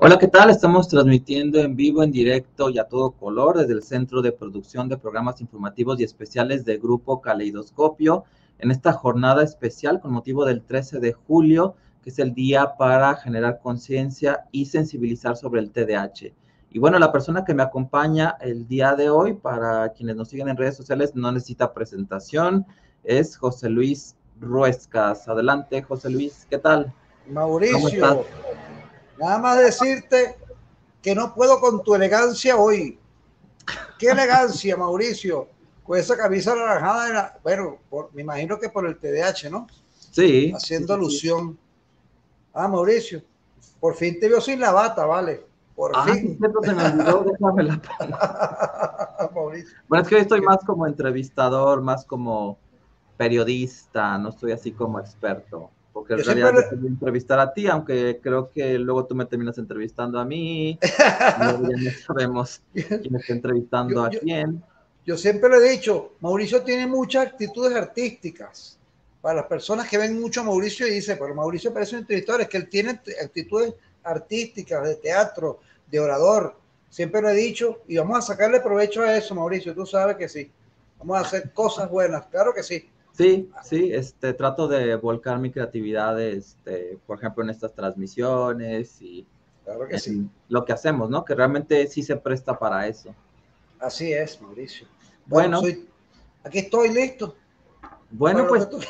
Hola, ¿qué tal? Estamos transmitiendo en vivo, en directo y a todo color desde el Centro de Producción de Programas Informativos y Especiales de Grupo Caleidoscopio en esta jornada especial con motivo del 13 de julio, que es el día para generar conciencia y sensibilizar sobre el TDAH. Y bueno, la persona que me acompaña el día de hoy, para quienes nos siguen en redes sociales, no necesita presentación, es José Luis Ruescas. Adelante, José Luis, ¿qué tal? ¿Cómo estás? Mauricio, nada más decirte que no puedo con tu elegancia hoy. ¿Qué elegancia, Mauricio? Con esa camisa anaranjada, bueno, me imagino que por el TDAH, ¿no? Sí, sí, Haciendo sí, sí. alusión. Ah, Mauricio, por fin te veo sin la bata, vale. Por Ah, sí, fin. cierto, se me olvidó, déjame la pongo. Mauricio. Bueno, es que hoy estoy ¿Qué? más como entrevistador, más como periodista, no estoy así como experto, porque en Yo siempre realidad le... yo te voy a entrevistar a ti, aunque creo que luego tú me terminas entrevistando a mí, y luego ya no sabemos quién está yo, entrevistando a yo, quién. Yo siempre le he dicho, Mauricio tiene muchas actitudes artísticas. Para las personas que ven mucho a Mauricio y dicen, pero Mauricio parece un entrevistador, es que él tiene actitudes artísticas, de teatro, de orador. Siempre lo he dicho y vamos a sacarle provecho a eso, Mauricio. Tú sabes que sí. Vamos a hacer cosas buenas, claro que sí. Sí, sí, trato de volcar mi creatividad, por ejemplo, en estas transmisiones y Claro que sí. en lo que hacemos, ¿no? Que realmente sí se presta para eso. Así es, Mauricio. Bueno, Bueno, aquí estoy listo para bueno, lo que pues tú...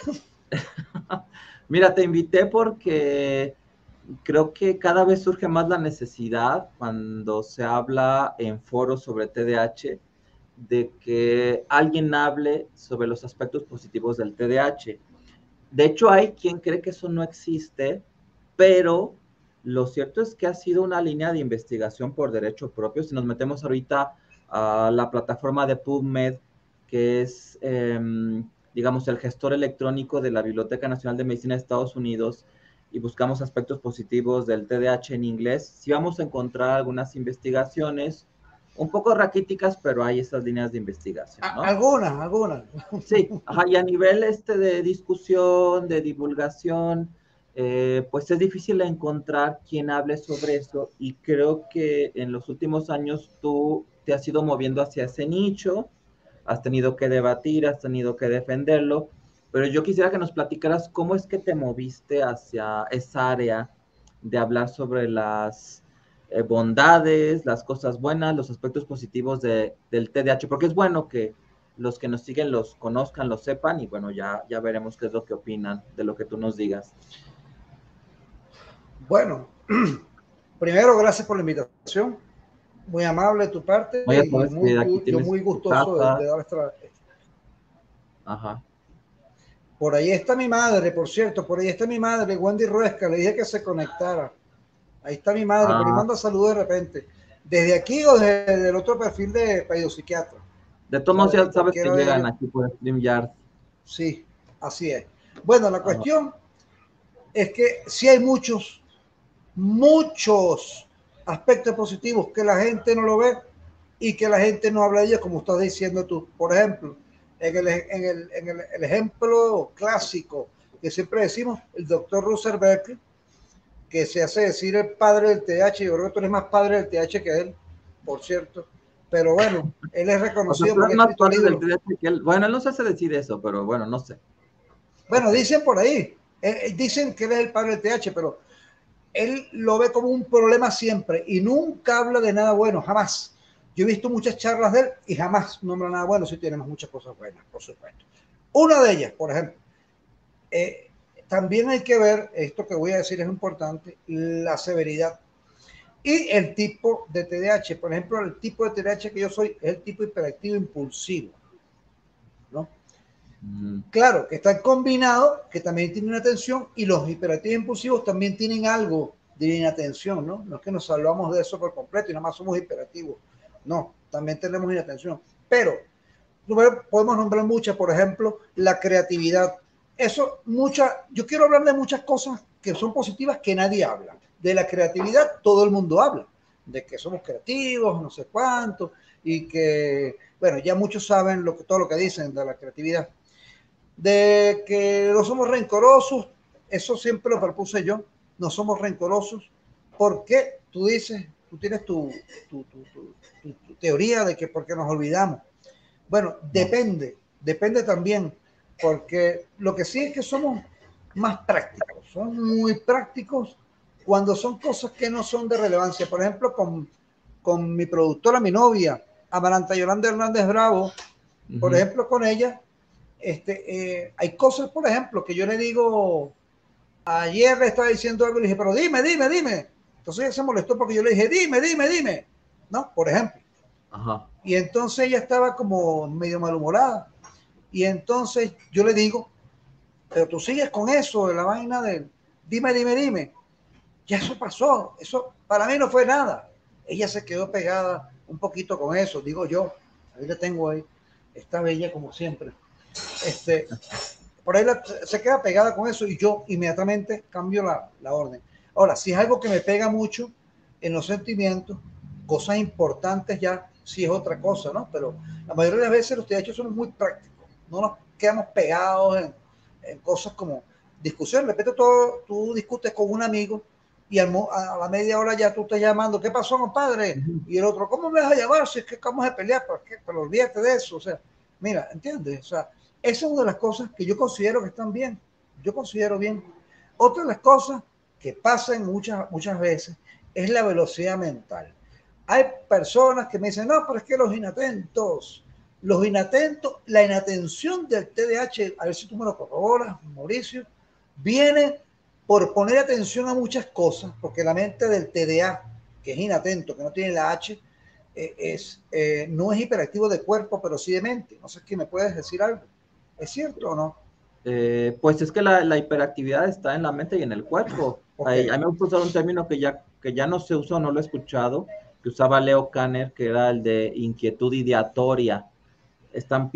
mira, te invité porque creo que cada vez surge más la necesidad cuando se habla en foros sobre TDAH de que alguien hable sobre los aspectos positivos del TDAH. De hecho, hay quien cree que eso no existe, pero lo cierto es que ha sido una línea de investigación por derecho propio. Si nos metemos ahorita a la plataforma de PubMed, que es, digamos, el gestor electrónico de la Biblioteca Nacional de Medicina de Estados Unidos, y buscamos aspectos positivos del TDAH en inglés, sí vamos a encontrar algunas investigaciones un poco raquíticas, pero hay esas líneas de investigación, ¿no? Algunas. Sí, ajá, y a nivel de discusión, de divulgación, pues es difícil encontrar quien hable sobre eso, y creo que en los últimos años tú te has ido moviendo hacia ese nicho, has tenido que debatir, has tenido que defenderlo, pero yo quisiera que nos platicaras cómo es que te moviste hacia esa área de hablar sobre las bondades, las cosas buenas, los aspectos positivos del TDAH, porque es bueno que los que nos siguen los conozcan, los sepan, y bueno, ya veremos qué es lo que opinan de lo que tú nos digas. Bueno, primero, gracias por la invitación. Muy amable de tu parte No, ya y sabes que aquí yo tienes muy tu gustoso casa. de dar esta... Ajá. Por ahí está mi madre, por cierto, por ahí está mi madre, Wendy Ruesca, le dije que se conectara. Ahí está mi madre, por ahí Ah, manda saludos de repente. ¿Desde aquí o desde el otro perfil de psiquiatra? de todos modos, ¿Sabes? ya sabes que Cualquiera de llegan ellos. aquí por StreamYard. Sí, así es. Bueno, la Ajá. cuestión es que sí hay muchos aspectos positivos que la gente no lo ve y que la gente no habla de ellos, como estás diciendo tú. Por ejemplo, el ejemplo clásico que siempre decimos, el doctor Russell Berkeley, que se hace decir el padre del TH, yo creo que tú eres más padre del TH que él, por cierto, pero bueno, él es O sea, reconocido tú eres porque ha más escrito padre del libros. TDAH que él. Bueno, él no se hace decir eso, pero bueno, no sé. Bueno, Ok. dicen por ahí, dicen que él es el padre del TH, pero él lo ve como un problema siempre y nunca habla de nada bueno, jamás. Yo he visto muchas charlas de él y jamás nombra nada bueno, sí tenemos muchas cosas buenas, por supuesto. Una de ellas, por ejemplo, eh, también hay que ver, esto que voy a decir es importante, la severidad y el tipo de TDAH. Por ejemplo, el tipo de TDAH que yo soy es el tipo hiperactivo impulsivo, ¿no? Mm, Claro, que están combinados, que también tienen una atención, y los hiperactivos impulsivos también tienen algo de inatención, ¿no? No es que nos salvamos de eso por completo y nada más somos hiperactivos. No, también tenemos inatención. Pero podemos nombrar muchas, por ejemplo, la creatividad. Eso, yo quiero hablar de muchas cosas que son positivas que nadie habla. De la creatividad todo el mundo habla, de que somos creativos, no sé cuánto, y que, bueno, ya muchos saben todo lo que dicen de la creatividad. De que no somos rencorosos, eso siempre lo propuse yo, no somos rencorosos, ¿por qué tú dices, tú tienes tu teoría de que porque nos olvidamos? Bueno, No. depende también, porque lo que sí es que somos más prácticos, somos muy prácticos cuando son cosas que no son de relevancia. Por ejemplo, con mi productora, mi novia, Amaranta Yolanda Hernández Bravo, por ejemplo, con ella, hay cosas, por ejemplo, que yo le digo, ayer le estaba diciendo algo y le dije, pero dime. Entonces ella se molestó porque yo le dije, dime, ¿no? Por ejemplo. Ajá. Y entonces ella estaba como medio malhumorada. Y entonces yo le digo, pero tú sigues con eso de la vaina de dime. Ya eso pasó. Eso para mí no fue nada. Ella se quedó pegada un poquito con eso, digo yo. Ahí la tengo ahí. Está bella como siempre. Por ahí se queda pegada con eso y yo inmediatamente cambio la orden. Ahora, si es algo que me pega mucho en los sentimientos, cosas importantes ya sí es otra cosa, ¿no? Pero la mayoría de las veces los TH son muy prácticos, no nos quedamos pegados en cosas como discusión. De repente tú discutes con un amigo y a la media hora ya tú estás llamando, ¿qué pasó, compadre? Y el otro, ¿cómo me vas a llamar si es que acabamos de pelear? Pero olvídate de eso, o sea, mira, ¿entiendes? O sea, esa es una de las cosas que yo considero que están bien. Yo considero bien. Otra de las cosas que pasan muchas veces es la velocidad mental. Hay personas que me dicen, no, pero es que los inatentos, la inatención del TDAH, a ver si tú me lo corroboras, Mauricio, viene por poner atención a muchas cosas, porque la mente del TDA, que es inatento, que no tiene la H, no es hiperactivo de cuerpo, pero sí de mente. No sé qué me puedes decir algo. ¿Es cierto o no? Pues es que la hiperactividad está en la mente y en el cuerpo. Ok. A mí me gusta usar un término que ya no se usa, no lo he escuchado, que usaba Leo Kanner, que era el de inquietud ideatoria. Están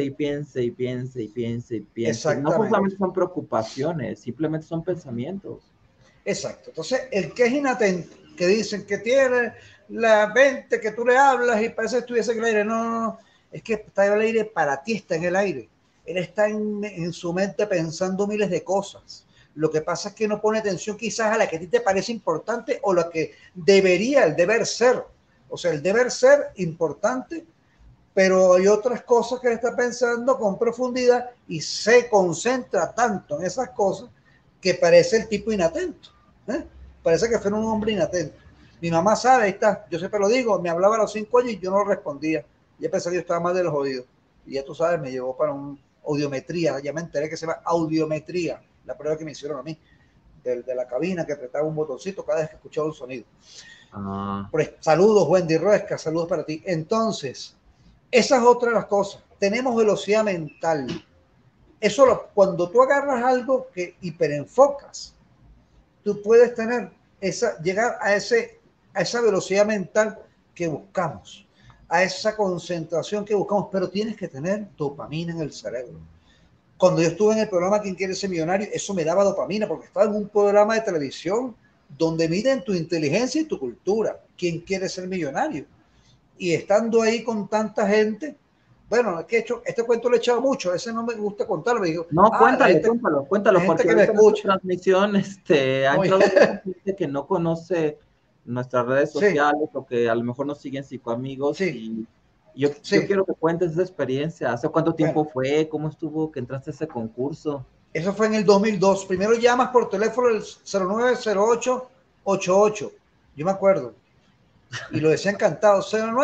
piense. No Exactamente. solamente son preocupaciones, simplemente son pensamientos. Exacto. Entonces, el que es inatento, que dicen que tiene la mente que tú le hablas y parece que estuviese en el aire. No. Es que está en el aire, para ti está en el aire. Él está en su mente pensando miles de cosas. Lo que pasa es que no pone atención quizás a la que a ti te parece importante o la que debería, el deber ser. O sea, el deber ser importante, pero hay otras cosas que él está pensando con profundidad y se concentra tanto en esas cosas que parece el tipo inatento. ¿eh? Parece que fue un hombre inatento. Mi mamá sabe, ahí está, yo siempre lo digo, me hablaba a los 5 años y yo no lo respondía. Ya pensé que yo estaba mal de los oídos. Y ya tú sabes, me llevó para un audiometría, ya me enteré que se llama audiometría, la prueba que me hicieron a mí, de la cabina que apretaba un botoncito cada vez que escuchaba un sonido. Ah, Saludos, Wendy Ruesca, saludos para ti. Entonces, esa es otra de las cosas. Tenemos velocidad mental. Cuando tú agarras algo que hiperenfocas, tú puedes llegar a esa velocidad mental que buscamos, a esa concentración que buscamos, pero tienes que tener dopamina en el cerebro. Cuando yo estuve en el programa ¿Quién quiere ser millonario? Eso me daba dopamina porque estaba en un programa de televisión donde miden tu inteligencia y tu cultura. ¿Quién quiere ser millonario? Y estando ahí con tanta gente, bueno, es que este cuento lo he echado mucho, a veces no me gusta contarlo, me digo, no, la cuéntalo, gente porque que me ahorita en esta escucha, transmisión ha oye, entrado mucha gente que no conoce nuestras redes sí, sociales o que a lo mejor nos siguen psicoamigos sí, y yo sí, quiero que cuentes esa experiencia. ¿Hace cuánto bueno, tiempo fue? ¿Cómo estuvo que entraste a ese concurso? eso fue en el 2002, primero llamas por teléfono el 090888, yo me acuerdo, y lo decían cantado,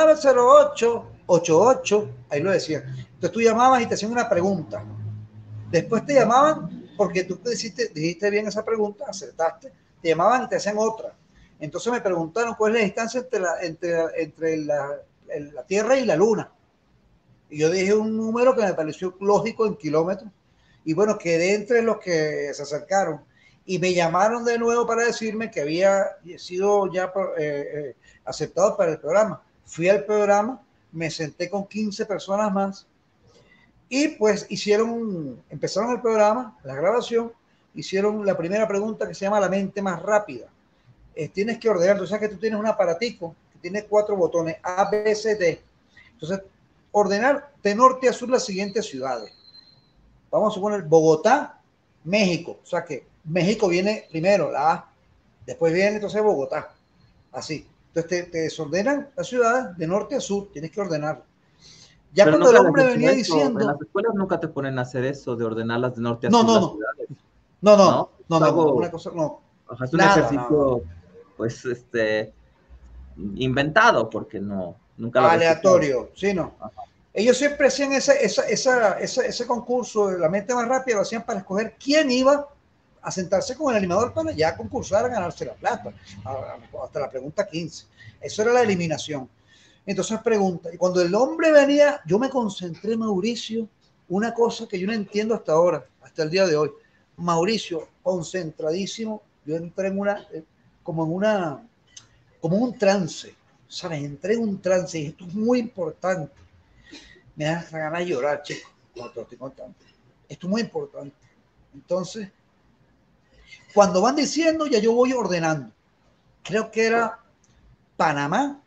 090888, ahí lo decían, entonces tú llamabas y te hacían una pregunta, después te llamaban porque tú dijiste bien esa pregunta, acertaste, te llamaban y te hacían otra. Entonces me preguntaron cuál es la distancia entre la Tierra y la Luna. Y yo dije un número que me pareció lógico en kilómetros. Y bueno, quedé entre los que se acercaron. Y me llamaron de nuevo para decirme que había sido ya aceptado para el programa. Fui al programa, me senté con 15 personas más y pues empezaron el programa, la grabación, hicieron la primera pregunta que se llama la mente más rápida. Tienes que ordenar, tú sabes que tú tienes un aparatico que tiene 4 botones, A, B, C, D. Entonces, ordenar de norte a sur las siguientes ciudades. Vamos a suponer Bogotá, México. O sea que México viene primero, la A. Después viene entonces Bogotá, así. Entonces te desordenan la ciudad de norte a sur, tienes que ordenar. Ya Pero cuando el nunca les hombre he hecho venía eso. En diciendo, las escuelas nunca te ponen a hacer eso, de ordenarlas de norte a no, sur no, las no, ciudades, no, ¿no? no, Es no, no, no, una algo, cosa, no, ajá, es un nada, nada, ejercicio, pues, inventado, porque no, nunca lo había escuchado. aleatorio, sí, no. Ajá. Ellos siempre hacían ese concurso de la mente más rápida, lo hacían para escoger quién iba a sentarse con el animador para ya concursar a ganarse la plata, hasta la pregunta 15. Eso era la eliminación. Entonces pregunta, y cuando el hombre venía, yo me concentré, Mauricio, una cosa que yo no entiendo hasta ahora, hasta el día de hoy. Mauricio, concentradísimo, yo entré en como en una, como un trance, ¿sabes? Entré en un trance y esto es muy importante. Me da ganas de llorar, chico, cuando te lo estoy contando. Esto es muy importante. Entonces, cuando van diciendo, ya yo voy ordenando. Creo que era Panamá,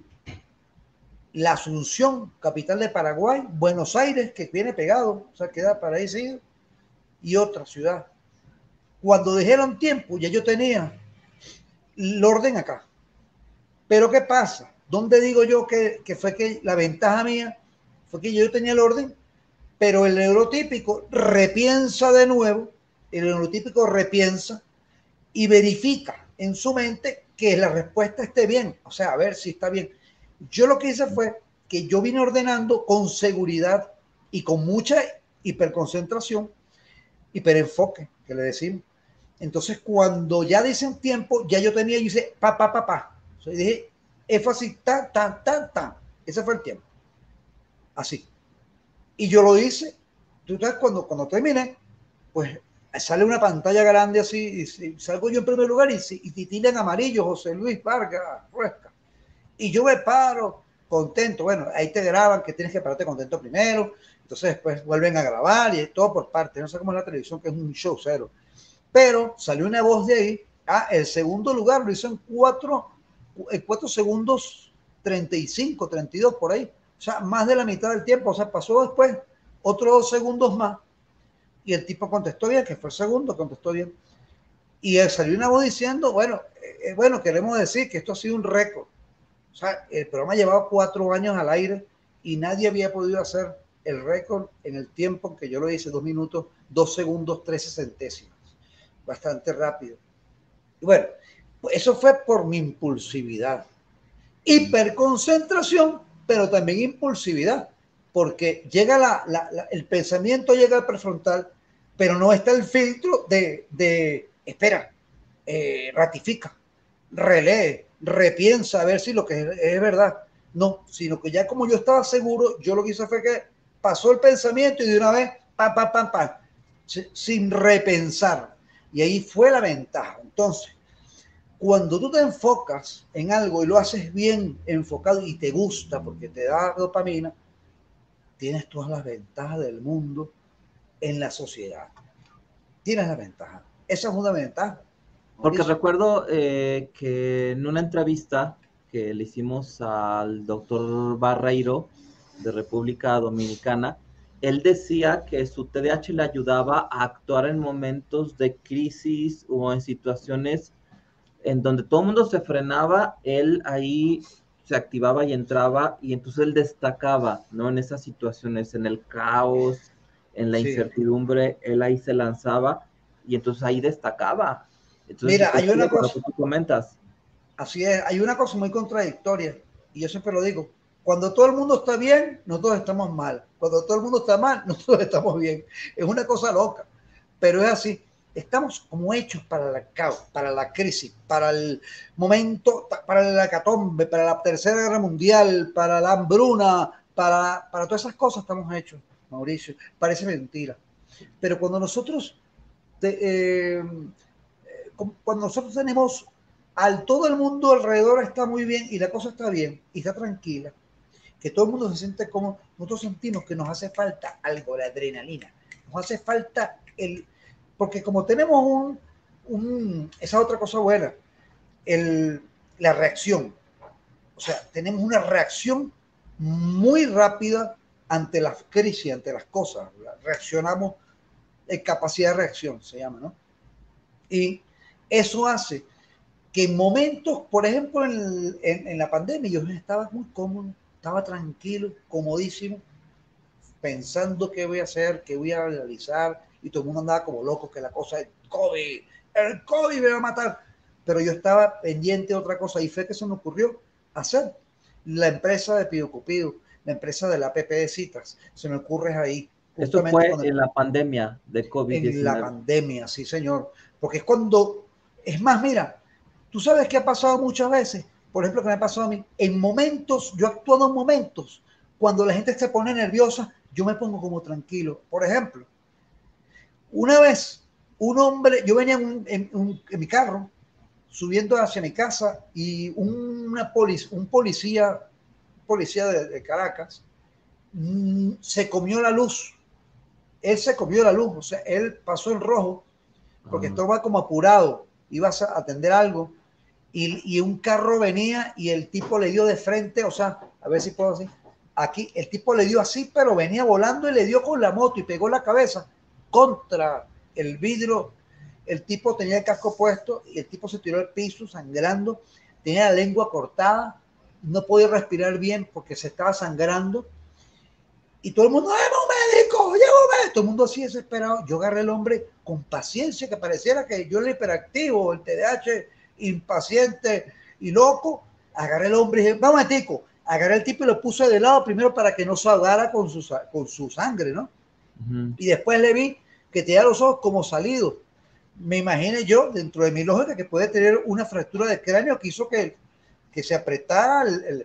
la Asunción, capital de Paraguay, Buenos Aires, que viene pegado, o sea, queda para ahí seguido, y otra ciudad. Cuando dijeron tiempo, ya yo tenía el orden acá. Pero ¿qué pasa? ¿Dónde digo yo que fue que la ventaja mía fue que yo tenía el orden, pero el neurotípico repiensa de nuevo, el neurotípico repiensa y verifica en su mente que la respuesta esté bien, o sea, a ver si está bien. Yo lo que hice fue que yo vine ordenando con seguridad y con mucha hiperconcentración, hiperenfoque, que le decimos. Entonces, cuando ya dicen tiempo, ya yo tenía, yo hice pa, pa, pa, pa. O sea, dije, es fácil, tan, tan, tan, tan. Ese fue el tiempo. Así. Y yo lo hice. Tú sabes, cuando terminé, pues sale una pantalla grande así, y salgo yo en primer lugar y titilan amarillo, José Luis Vargas Ruesca. Y yo me paro contento. Bueno, ahí te graban que tienes que pararte contento primero. Entonces después vuelven a grabar y todo por parte. No sé cómo es la televisión, que es un show cero. Pero salió una voz de ahí. Ah, el segundo lugar lo hizo en 4 segundos 35, 32 por ahí. O sea, más de la mitad del tiempo. O sea, pasó después otros 2 segundos más. Y el tipo contestó bien, que fue el segundo, contestó bien. Y salió una voz diciendo, bueno, queremos decir que esto ha sido un récord. O sea, el programa llevaba 4 años al aire y nadie había podido hacer el récord en el tiempo que yo lo hice, 2 minutos, 2 segundos, 13 centésimas. Bastante rápido. Y bueno, pues eso fue por mi impulsividad. Hiperconcentración, pero también impulsividad, porque llega el pensamiento llega al prefrontal, pero no está el filtro de espera, ratifica, relee, repiensa a ver si lo que es verdad. No, sino que ya como yo estaba seguro, yo lo que hice fue que pasó el pensamiento y de una vez, pam, pam, pam, pam, sin repensar. Y ahí fue la ventaja. Entonces, cuando tú te enfocas en algo y lo haces bien enfocado y te gusta porque te da dopamina, tienes todas las ventajas del mundo en la sociedad. Tienes la ventaja. Esa es una ventaja, Porque Mauricio. recuerdo que en una entrevista que le hicimos al doctor Barreiro de República Dominicana, él decía que su TDAH le ayudaba a actuar en momentos de crisis o en situaciones en donde todo el mundo se frenaba, él ahí se activaba y entraba y entonces él destacaba, ¿no? En esas situaciones, en el caos, en la Sí. incertidumbre, él ahí se lanzaba y entonces ahí destacaba. Entonces Mira, hay coincido una con lo que cosa, tú comentas. así es, hay una cosa muy contradictoria, y yo siempre lo digo, cuando todo el mundo está bien, nosotros estamos mal. Cuando todo el mundo está mal, nosotros estamos bien. Es una cosa loca, pero es así. Estamos como hechos para el caos, para la crisis, para el momento, para el hecatombe, para la Tercera Guerra Mundial, para la hambruna, para todas esas cosas estamos hechos, Mauricio. Parece mentira. Pero cuando nosotros tenemos al todo el mundo alrededor está muy bien y la cosa está bien y está tranquila, que todo el mundo se siente como, nosotros sentimos que nos hace falta algo, la adrenalina, nos hace falta porque como tenemos esa otra cosa buena, el, la reacción, o sea, tenemos una reacción muy rápida ante las crisis, ante las cosas, reaccionamos, capacidad de reacción se llama, ¿no? Y eso hace que en momentos, por ejemplo, en la pandemia, yo estaba muy cómodo, estaba tranquilo, comodísimo, pensando qué voy a hacer, qué voy a realizar, y todo el mundo andaba como loco, que la cosa es el COVID me va a matar. Pero yo estaba pendiente de otra cosa, y fue que se me ocurrió hacer la empresa de Pido Cupido, la empresa de la app de citas. Se me ocurre ahí, Esto justamente fue cuando en la pandemia de en la COVID-19. pandemia, sí señor, porque es cuando, es más, mira, tú sabes que ha pasado muchas veces, por ejemplo, que me ha pasado a mí, en momentos, yo he actuado en momentos, cuando la gente se pone nerviosa, yo me pongo como tranquilo. Por ejemplo, una vez, un hombre, yo venía en mi carro, subiendo hacia mi casa, y un policía de Caracas, se comió la luz. Él se comió la luz, o sea, él pasó en rojo porque Ah, estaba como apurado, ibas a atender algo, y un carro venía y el tipo le dio de frente, o sea, a ver si puedo decir, aquí el tipo le dio así, pero venía volando y le dio con la moto y pegó la cabeza contra el vidrio. El tipo tenía el casco puesto y el tipo se tiró al piso sangrando, tenía la lengua cortada, no podía respirar bien porque se estaba sangrando, y todo el mundo, ¡lleva un médico! ¡Lleva un médico! Todo el mundo así desesperado. Yo agarré al hombre con paciencia, que pareciera que yo era hiperactivo, el TDAH, impaciente y loco. Agarré al hombre y dije, vamos, tico. Agarré al tipo y lo puse de lado primero para que no se ahogara con su sangre, ¿no? ujú. Y después le vi que tenía los ojos como salidos. Me imaginé yo, dentro de mi lógica, que puede tener una fractura de cráneo que hizo que se apretara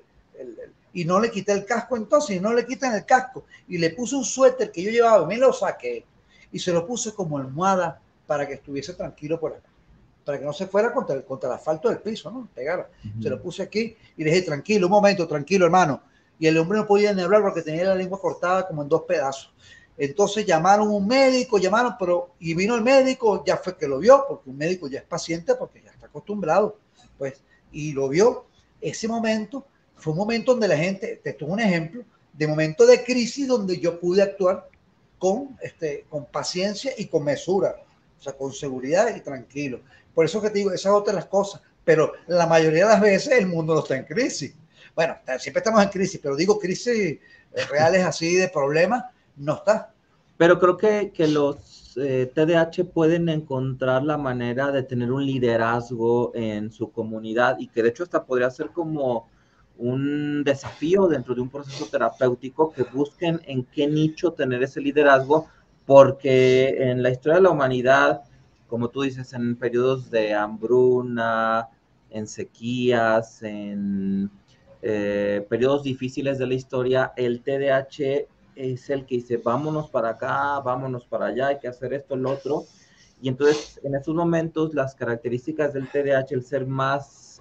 y no le quité el casco. Entonces, y no le quitan el casco, y le puse un suéter que yo llevaba, me lo saqué y se lo puse como almohada para que estuviese tranquilo por acá, para que no se fuera contra el asfalto del piso, ¿no? Pegara. Se lo Ujú. puse aquí y le dije, tranquilo, un momento, tranquilo, hermano. Y el hombre no podía ni hablar porque tenía la lengua cortada como en dos pedazos. Entonces llamaron un médico, y vino el médico, ya fue que lo vio, porque un médico ya es paciente, porque ya está acostumbrado, pues, y lo vio. Ese momento fue un momento donde la gente, te tuvo un ejemplo, de momento de crisis donde yo pude actuar con paciencia y con mesura, o sea, con seguridad y tranquilo. Por eso que te digo, esas otras las cosas, pero la mayoría de las veces el mundo no está en crisis. Bueno, siempre estamos en crisis, pero digo crisis reales así de problemas, no está. Pero creo que los TDAH pueden encontrar la manera de tener un liderazgo en su comunidad y que de hecho hasta podría ser como un desafío dentro de un proceso terapéutico que busquen en qué nicho tener ese liderazgo, porque en la historia de la humanidad, como tú dices, en periodos de hambruna, en sequías, en periodos difíciles de la historia, el TDAH es el que dice, vámonos para acá, vámonos para allá, hay que hacer esto, lo otro. Y entonces, en esos momentos, las características del TDAH, el ser más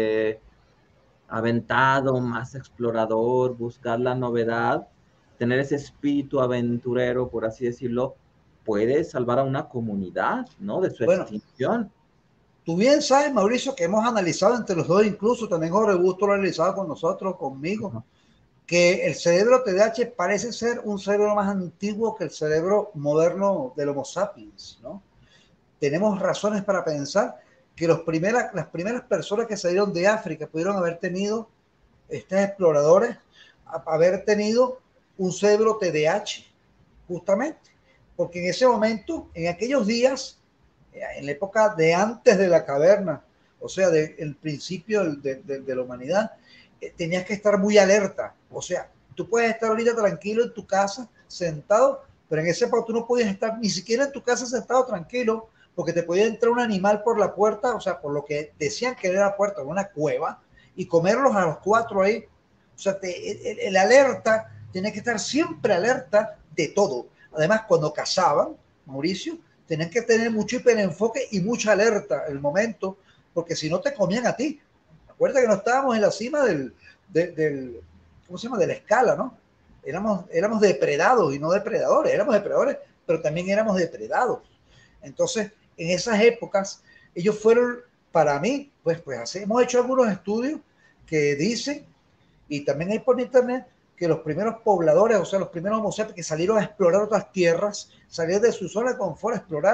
aventado, más explorador, buscar la novedad, tener ese espíritu aventurero, por así decirlo, puede salvar a una comunidad, ¿no? De su Bueno, extinción. tú bien sabes, Mauricio, que hemos analizado entre los dos, incluso también Jorge Busto lo ha analizado con nosotros, conmigo, Ajá. que el cerebro TDAH parece ser un cerebro más antiguo que el cerebro moderno del Homo sapiens, ¿no? Tenemos razones para pensar que las primeras personas que salieron de África pudieron haber tenido, estos exploradores, haber tenido un cerebro TDAH, justamente, porque en ese momento, en aquellos días, en la época de antes de la caverna, o sea, del principio de la humanidad, tenías que estar muy alerta. O sea, tú puedes estar ahorita tranquilo en tu casa, sentado, pero en ese época tú no podías estar ni siquiera en tu casa sentado tranquilo, porque te podía entrar un animal por la puerta, o sea, por lo que decían que era la puerta, una cueva, y comerlos a los cuatro ahí. O sea, el alerta, tiene que estar siempre alerta de todo. Además, cuando cazaban, Mauricio, tenían que tener mucho hiperenfoque y mucha alerta el momento, porque si no te comían a ti. Acuérdate que no estábamos en la cima del ¿cómo se llama? De la escala, ¿no? Éramos depredados y no depredadores, éramos depredadores, pero también éramos depredados. Entonces, en esas épocas, ellos fueron, para mí, pues hemos hecho algunos estudios que dicen, y también hay por internet, que los primeros pobladores, o sea, los primeros homo sapiens que salieron a explorar otras tierras, salieron de su zona de confort a explorar,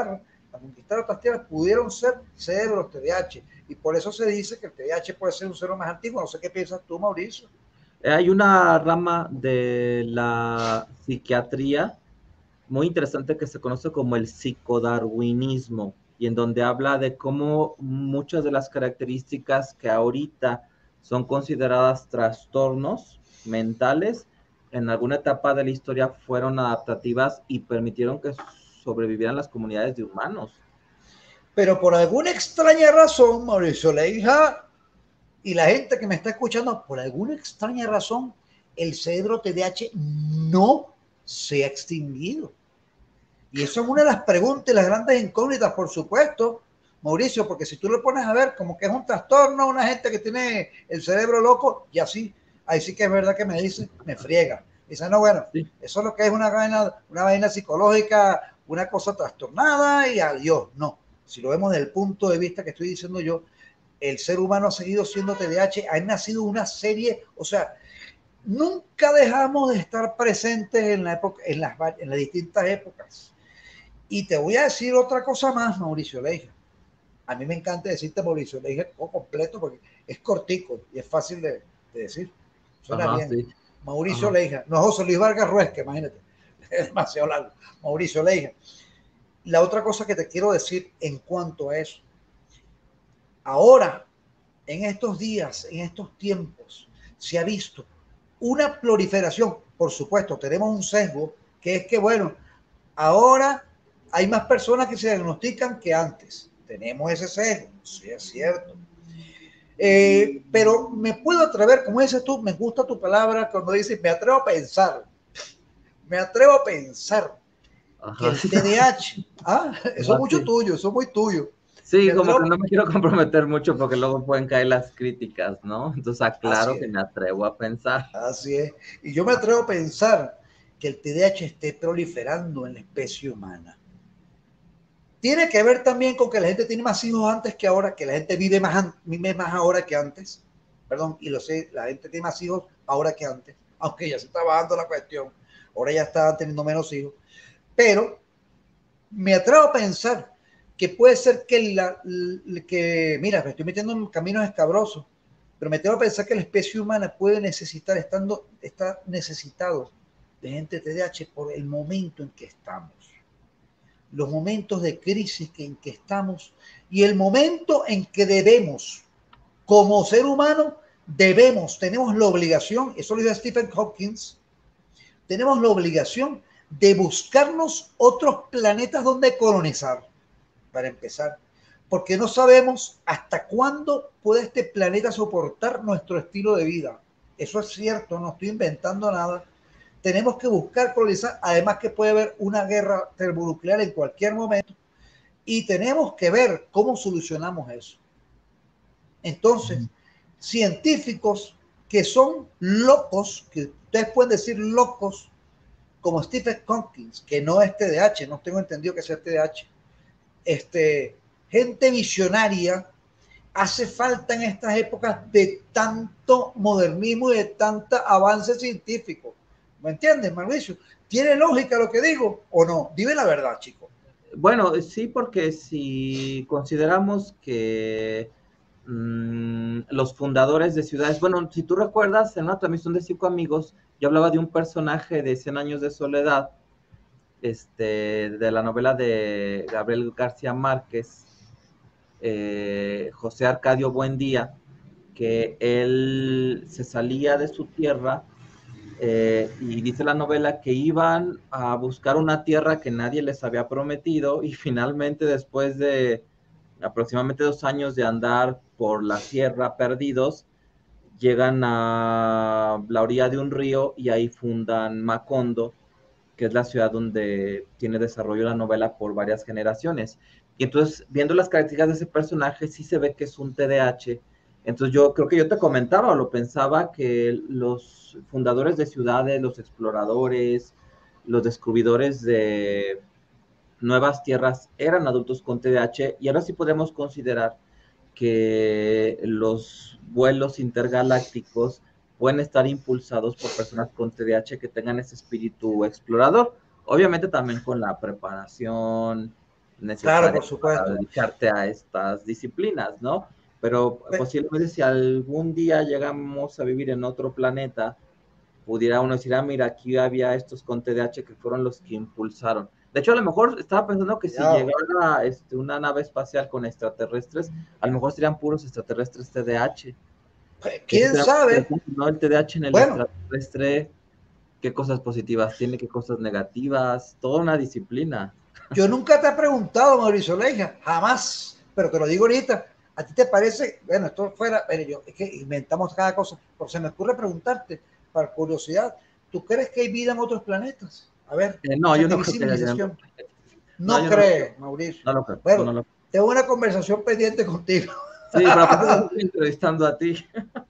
a conquistar otras tierras, pudieron ser cerebros TDAH. Y por eso se dice que el TDAH puede ser un cerebro más antiguo. No sé qué piensas tú, Mauricio. Hay una rama de la psiquiatría muy interesante que se conoce como el psicodarwinismo y en donde habla de cómo muchas de las características que ahorita son consideradas trastornos mentales, en alguna etapa de la historia fueron adaptativas y permitieron que sobrevivieran las comunidades de humanos. Pero por alguna extraña razón, Mauricio Leija y la gente que me está escuchando, por alguna extraña razón, el cerebro TDAH no se ha extinguido. Y eso es una de las preguntas y las grandes incógnitas, por supuesto, Mauricio, porque si tú lo pones a ver como que es un trastorno, una gente que tiene el cerebro loco, y así, ahí sí que es verdad que me dice, me friega. Dice, no, bueno, sí, eso es lo que es una vaina psicológica, una cosa trastornada y adiós. No, si lo vemos desde el punto de vista que estoy diciendo yo, el ser humano ha seguido siendo TDAH, ha nacido una serie, o sea, nunca dejamos de estar presentes en la época, en las distintas épocas. Y te voy a decir otra cosa más, Mauricio Leija. A mí me encanta decirte Mauricio Leija completo porque es cortico y es fácil de decir. Suena Ajá, bien. sí. Mauricio Ajá. Leija. No José Luis Vargas Ruiz, que imagínate. Es demasiado largo. Mauricio Leija. La otra cosa que te quiero decir en cuanto a eso. Ahora, en estos días, en estos tiempos, se ha visto una proliferación. Por supuesto, tenemos un sesgo que es que, bueno, ahora hay más personas que se diagnostican que antes. Tenemos ese sesgo, sí es cierto. Pero me puedo atrever, como dices tú, me gusta tu palabra cuando dices, me atrevo a pensar, que Ajá, el sí. TDAH, eso es Ajá, mucho sí. tuyo, eso es muy tuyo. Sí, Me como que atrevo, no me quiero comprometer mucho porque luego pueden caer las críticas, ¿no? Entonces así aclaro que es, me atrevo a pensar. así es. Y yo me atrevo a pensar que el TDAH esté proliferando en la especie humana. Tiene que ver también con que la gente tiene más hijos antes que ahora, que la gente vive más ahora que antes. Perdón, y lo sé, la gente tiene más hijos ahora que antes, aunque ya se está bajando la cuestión. Ahora ya están teniendo menos hijos. Pero me atrevo a pensar que puede ser que mira, me estoy metiendo en caminos escabrosos, pero me atrevo a pensar que la especie humana puede necesitar, está necesitado de gente TDAH por el momento en que estamos, los momentos de crisis en que estamos y el momento en que debemos, como ser humano, tenemos la obligación, eso lo dice Stephen Hawking, tenemos la obligación de buscarnos otros planetas donde colonizar, para empezar, porque no sabemos hasta cuándo puede este planeta soportar nuestro estilo de vida. Eso es cierto, no estoy inventando nada. Tenemos que buscar colonizar, además que puede haber una guerra termonuclear en cualquier momento, y tenemos que ver cómo solucionamos eso. Entonces, científicos que son locos, que ustedes pueden decir locos, como Stephen Hawking, que no es TDAH, no tengo entendido que sea TDAH, gente visionaria, hace falta en estas épocas de tanto modernismo y de tanto avance científico. ¿Me entiendes, Mauricio? ¿Tiene lógica lo que digo o no? Dime la verdad, chico. Bueno, sí, porque si consideramos que los fundadores de ciudades, bueno, si tú recuerdas, en una transmisión de Cinco Amigos, yo hablaba de un personaje de Cien Años de Soledad, de la novela de Gabriel García Márquez, José Arcadio Buendía, que él se salía de su tierra y dice la novela que iban a buscar una tierra que nadie les había prometido y finalmente después de aproximadamente 2 años de andar por la sierra perdidos, llegan a la orilla de un río y ahí fundan Macondo, que es la ciudad donde tiene desarrollo la novela por varias generaciones. Y entonces, viendo las características de ese personaje, sí se ve que es un TDAH. Entonces yo creo que yo te comentaba o lo pensaba que los fundadores de ciudades, los exploradores, los descubridores de nuevas tierras eran adultos con TDAH y ahora sí podemos considerar que los vuelos intergalácticos pueden estar impulsados por personas con TDAH que tengan ese espíritu explorador. Obviamente también con la preparación, Claro, por necesarias para supuesto. dedicarte a estas disciplinas, ¿no? Pero posiblemente si algún día llegamos a vivir en otro planeta, pudiera uno decir, ah, mira, aquí había estos con TDAH que fueron los que impulsaron. De hecho, a lo mejor estaba pensando que si Cuidado. llegara una nave espacial con extraterrestres, a lo mejor serían puros extraterrestres TDAH. Eso ¿Quién sería muy sabe? interesante, ¿no? El TDAH en el Bueno, extraterrestre, qué cosas positivas tiene, qué cosas negativas, toda una disciplina. yo nunca te he preguntado, Mauricio Leija, jamás, pero te lo digo ahorita. ¿A ti te parece? Bueno, esto fuera, pero yo, es que inventamos cada cosa, pero se me ocurre preguntarte, para curiosidad, ¿tú crees que hay vida en otros planetas? A ver, No, yo no ¿hay creo que haya. civilización? No, No yo no lo creo. crees, Mauricio. No lo creo. No, Bueno, no lo creo. tengo una conversación pendiente contigo. Sí, pero aparte yo estoy entrevistando a ti.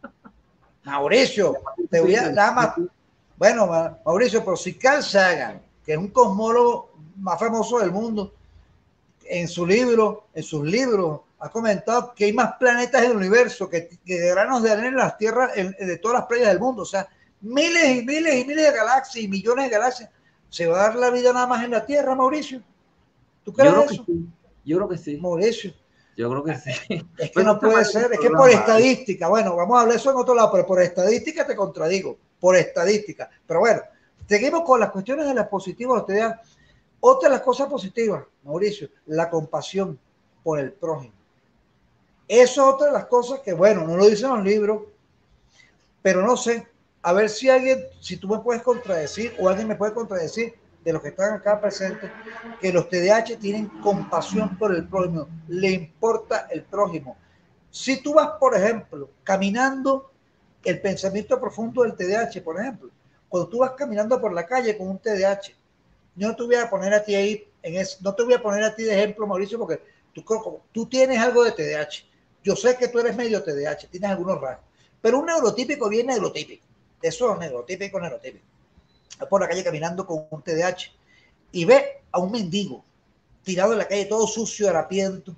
Mauricio, te Estoy voy a nada entrevistando más. a ti. Bueno, Mauricio, pero si Carl Sagan, que es un cosmólogo más famoso del mundo, en su libro, en sus libros, ha comentado que hay más planetas en el universo que granos de arena en las tierras de todas las playas del mundo. O sea, miles y miles y miles de galaxias y millones de galaxias. ¿Se va a dar la vida nada más en la Tierra, Mauricio? ¿Tú Yo crees creo que eso? sí. Yo creo que sí. Mauricio, Yo creo que sí. es que Pues no no te puede vayas del ser, es que por programa. estadística, bueno, vamos a hablar eso en otro lado, pero por estadística te contradigo, por estadística. Pero bueno, seguimos con las cuestiones de las positivas. Otra de las cosas positivas, Mauricio, la compasión por el prójimo. Eso es otra de las cosas que, bueno, no lo dicen los libros, pero no sé, a ver si alguien, si tú me puedes contradecir o alguien me puede contradecir de los que están acá presentes, que los TDAH tienen compasión por el prójimo, le importa el prójimo. Si tú vas, por ejemplo, caminando, el pensamiento profundo del TDAH, por ejemplo, cuando tú vas caminando por la calle con un TDAH, yo no te voy a poner a ti ahí, no te voy a poner a ti de ejemplo, Mauricio, porque tú tienes algo de TDAH. Yo sé que tú eres medio TDAH, tienes algunos rasgos, pero un neurotípico bien neurotípico. Eso es neurotípico, neurotípico. Va por la calle caminando con un TDAH y ve a un mendigo tirado en la calle, todo sucio, harapiento.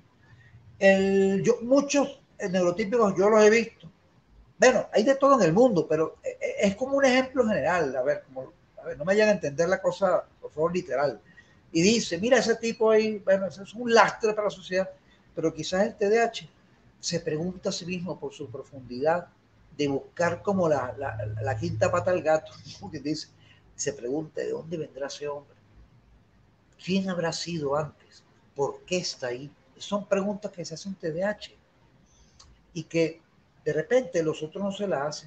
Muchos neurotípicos yo los he visto. Bueno, hay de todo en el mundo, pero es como un ejemplo general. A ver, no me vayan a entender la cosa, por favor, literal. Y dice, mira ese tipo ahí, bueno, ese es un lastre para la sociedad, pero quizás el TDAH se pregunta a sí mismo por su profundidad de buscar como la quinta pata al gato, porque dice, se pregunta de dónde vendrá ese hombre, quién habrá sido antes, por qué está ahí. Son preguntas que se hacen TDAH y que de repente los otros no se las hacen.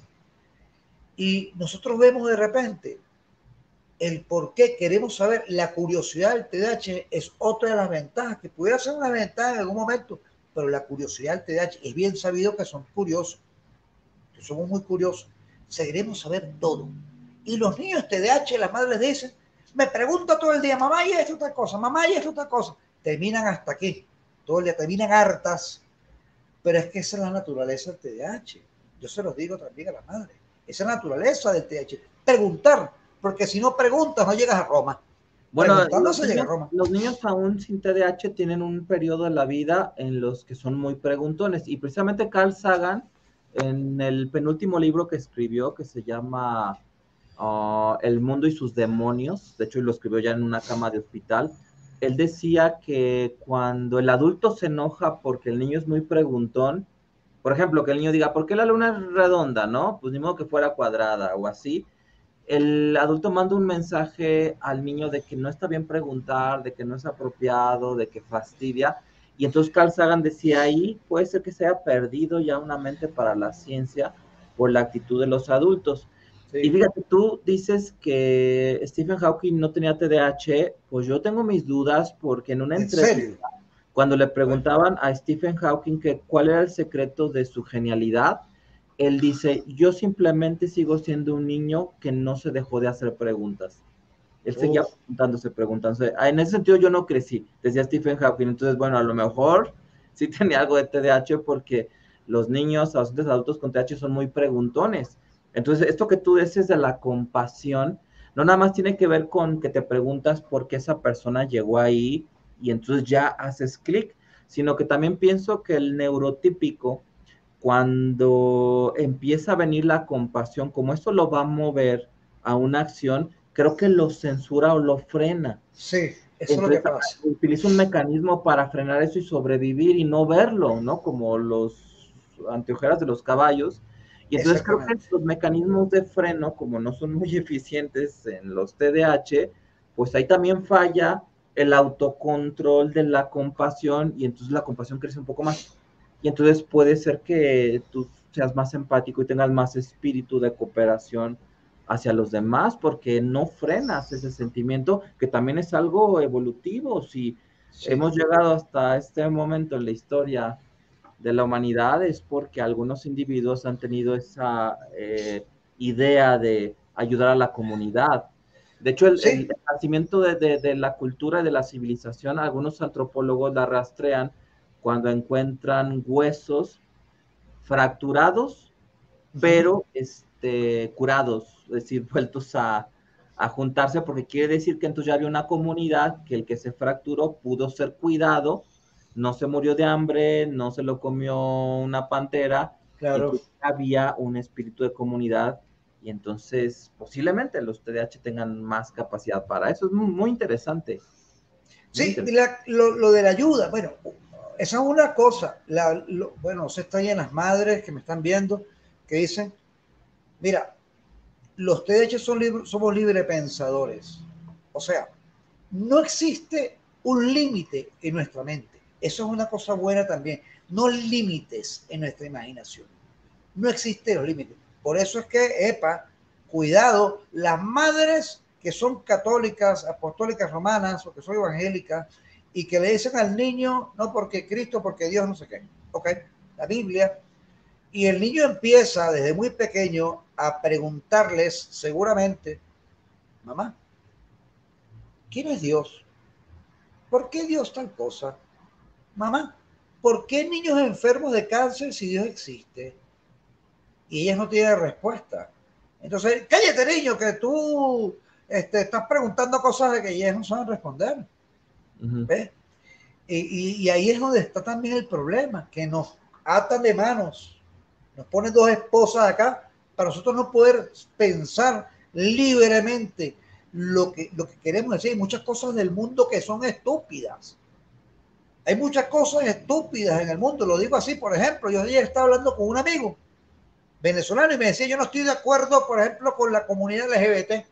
Y nosotros vemos de repente el por qué queremos saber, la curiosidad del TDAH es otra de las ventajas, que pudiera ser una ventaja en algún momento, pero la curiosidad del TDAH es bien sabido que son curiosos, que somos muy curiosos, seguiremos saber todo. Y los niños TDAH, las madres dicen, me pregunta todo el día, mamá, y esto otra cosa, mamá, y esto otra cosa, terminan hasta aquí, todo el día, terminan hartas, pero es que esa es la naturaleza del TDAH. Yo se los digo también a la madre. Esa es la naturaleza del TDAH. Preguntar, porque si no preguntas no llegas a Roma. Bueno, Preguntando se llega a Roma. los niños aún sin TDAH tienen un periodo de la vida en los que son muy preguntones. Y precisamente Carl Sagan, en el penúltimo libro que escribió, que se llama El mundo y sus demonios, de hecho lo escribió ya en una cama de hospital, él decía que cuando el adulto se enoja porque el niño es muy preguntón, por ejemplo, que el niño diga, ¿por qué la luna es redonda? ¿No? Pues ni modo que fuera cuadrada o así. El adulto manda un mensaje al niño de que no está bien preguntar, de que no es apropiado, de que fastidia. Y entonces Carl Sagan decía ahí, puede ser que se haya perdido ya una mente para la ciencia por la actitud de los adultos. Y Sí. fíjate, tú dices que Stephen Hawking no tenía TDAH, pues yo tengo mis dudas porque en una ¿En entrevista, serio? cuando le Bueno, preguntaban a Stephen Hawking que cuál era el secreto de su genialidad, él dice, yo simplemente sigo siendo un niño que no se dejó de hacer preguntas. Él seguía uf, preguntándose, preguntándose. En ese sentido yo no crecí, decía Stephen Hawking. Entonces, bueno, a lo mejor sí tenía algo de TDAH porque los niños, los adultos con TDAH son muy preguntones. Entonces, esto que tú dices de la compasión, no nada más tiene que ver con que te preguntas por qué esa persona llegó ahí y entonces ya haces clic, sino que también pienso que el neurotípico, cuando empieza a venir la compasión, como esto lo va a mover a una acción, creo que lo censura o lo frena. sí, Eso es lo que Entonces pasa. utiliza un mecanismo para frenar eso y sobrevivir y no verlo, ¿no? Como los anteojeras de los caballos. Y entonces creo que Exactamente. los mecanismos de freno, como no son muy eficientes en los TDAH, pues ahí también falla el autocontrol de la compasión y entonces la compasión crece un poco más. Y entonces puede ser que tú seas más empático y tengas más espíritu de cooperación hacia los demás porque no frenas ese sentimiento que también es algo evolutivo. Si Sí. hemos llegado hasta este momento en la historia de la humanidad es porque algunos individuos han tenido esa idea de ayudar a la comunidad. De hecho, el Sí. nacimiento de la cultura y de la civilización, algunos antropólogos la rastrean cuando encuentran huesos fracturados Ujú. pero curados, es decir, vueltos a juntarse, porque quiere decir que entonces ya había una comunidad que el que se fracturó pudo ser cuidado, no se murió de hambre, no se lo comió una pantera, y Claro. entonces había un espíritu de comunidad, y entonces posiblemente los TDAH tengan más capacidad para eso. Es muy, muy interesante, muy Sí, interesante. lo de la ayuda, bueno, esa es una cosa. Bueno, se está ahí en las madres que me están viendo, que dicen, mira, los TDAH somos libre pensadores. O sea, no existe un límite en nuestra mente. Eso es una cosa buena también. No límites en nuestra imaginación. No existen los límites. Por eso es que, epa, cuidado, las madres que son católicas, apostólicas romanas o que son evangélicas y que le dicen al niño, no porque Cristo, porque Dios, no sé qué. Ok, la Biblia. Y el niño empieza desde muy pequeño a preguntarles seguramente, mamá, ¿quién es Dios? ¿Por qué Dios tal cosa? Mamá, ¿por qué niños enfermos de cáncer si Dios existe? Y ellas no tienen respuesta. Entonces, cállate niño, que tú estás preguntando cosas de que ellas no saben responder. Uh -huh. ¿Ves? Y ahí es donde está también el problema, que nos atan de manos, nos ponen dos esposas acá para nosotros no poder pensar libremente lo que queremos decir. Hay muchas cosas del mundo que son estúpidas. Hay muchas cosas estúpidas en el mundo, lo digo así, por ejemplo, yo ayer estaba hablando con un amigo venezolano y me decía, yo no estoy de acuerdo, por ejemplo, con la comunidad LGBT.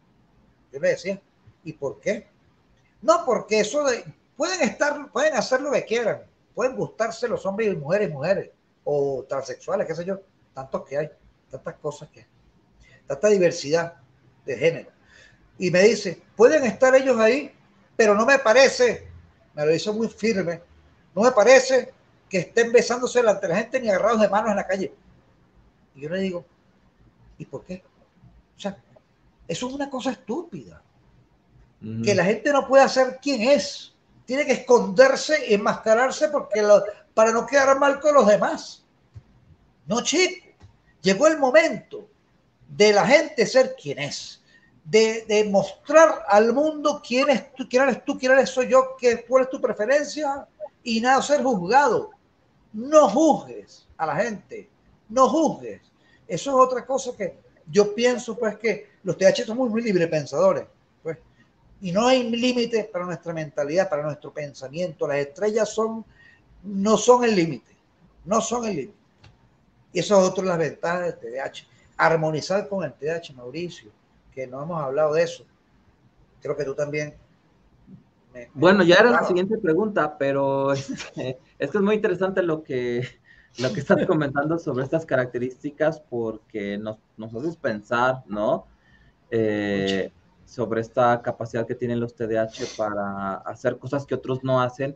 Yo le decía, ¿y por qué? No, porque eso de, pueden hacer lo que quieran, pueden gustarse los hombres y mujeres, o transexuales, qué sé yo, tantos que hay, tantas cosas que hay, tanta diversidad de género. Y me dice, pueden estar ellos ahí, pero no me parece, me lo hizo muy firme, no me parece que estén besándose delante de la gente ni agarrados de manos en la calle. Y yo le digo, ¿y por qué? O sea, eso es una cosa estúpida. Uh Que -huh. la gente no puede ser quien es. Tiene que esconderse, enmascararse para no quedar mal con los demás. No, chico. Llegó el momento de la gente ser quien es. De mostrar al mundo quién eres soy yo, cuál es tu preferencia y nada, ser juzgado. No juzgues a la gente. No juzgues. Eso es otra cosa que yo pienso, pues, que los TH son muy libres pensadores. Pues, y no hay límite para nuestra mentalidad, para nuestro pensamiento. Las estrellas no son el límite, no son el límite. Y eso es otra de las ventajas del TDAH. Armonizar con el TDAH, Mauricio, que no hemos hablado de eso. Creo que tú también Bueno, me ya era la contabas. siguiente pregunta, pero es que es muy interesante lo que estás comentando sobre estas características porque nos haces pensar, ¿no? Mucho. Eh, sobre esta capacidad que tienen los TDAH para hacer cosas que otros no hacen,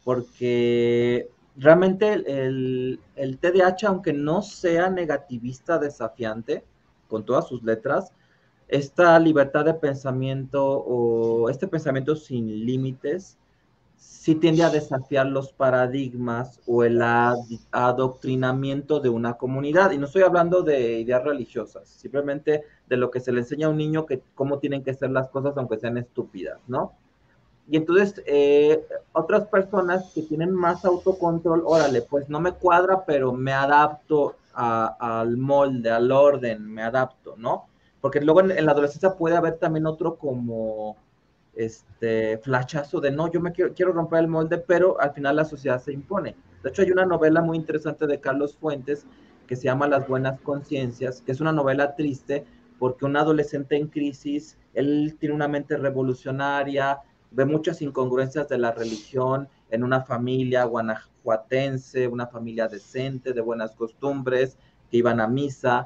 porque realmente el TDAH, aunque no sea negativista desafiante, con todas sus letras, esta libertad de pensamiento o este pensamiento sin límites sí tiende a desafiar los paradigmas o el adoctrinamiento de una comunidad. Y no estoy hablando de ideas religiosas, simplemente de lo que se le enseña a un niño que cómo tienen que ser las cosas aunque sean estúpidas, ¿no? Y entonces otras personas que tienen más autocontrol, órale, pues no me cuadra, pero me adapto al molde, al orden, me adapto, ¿no? Porque luego en la adolescencia puede haber también otro como flashazo de no, yo quiero romper el molde, pero al final la sociedad se impone. De hecho, hay una novela muy interesante de Carlos Fuentes que se llama Las Buenas Conciencias, que es una novela triste porque un adolescente en crisis, él tiene una mente revolucionaria, ve muchas incongruencias de la religión en una familia guanajuatense, una familia decente, de buenas costumbres, que iban a misa,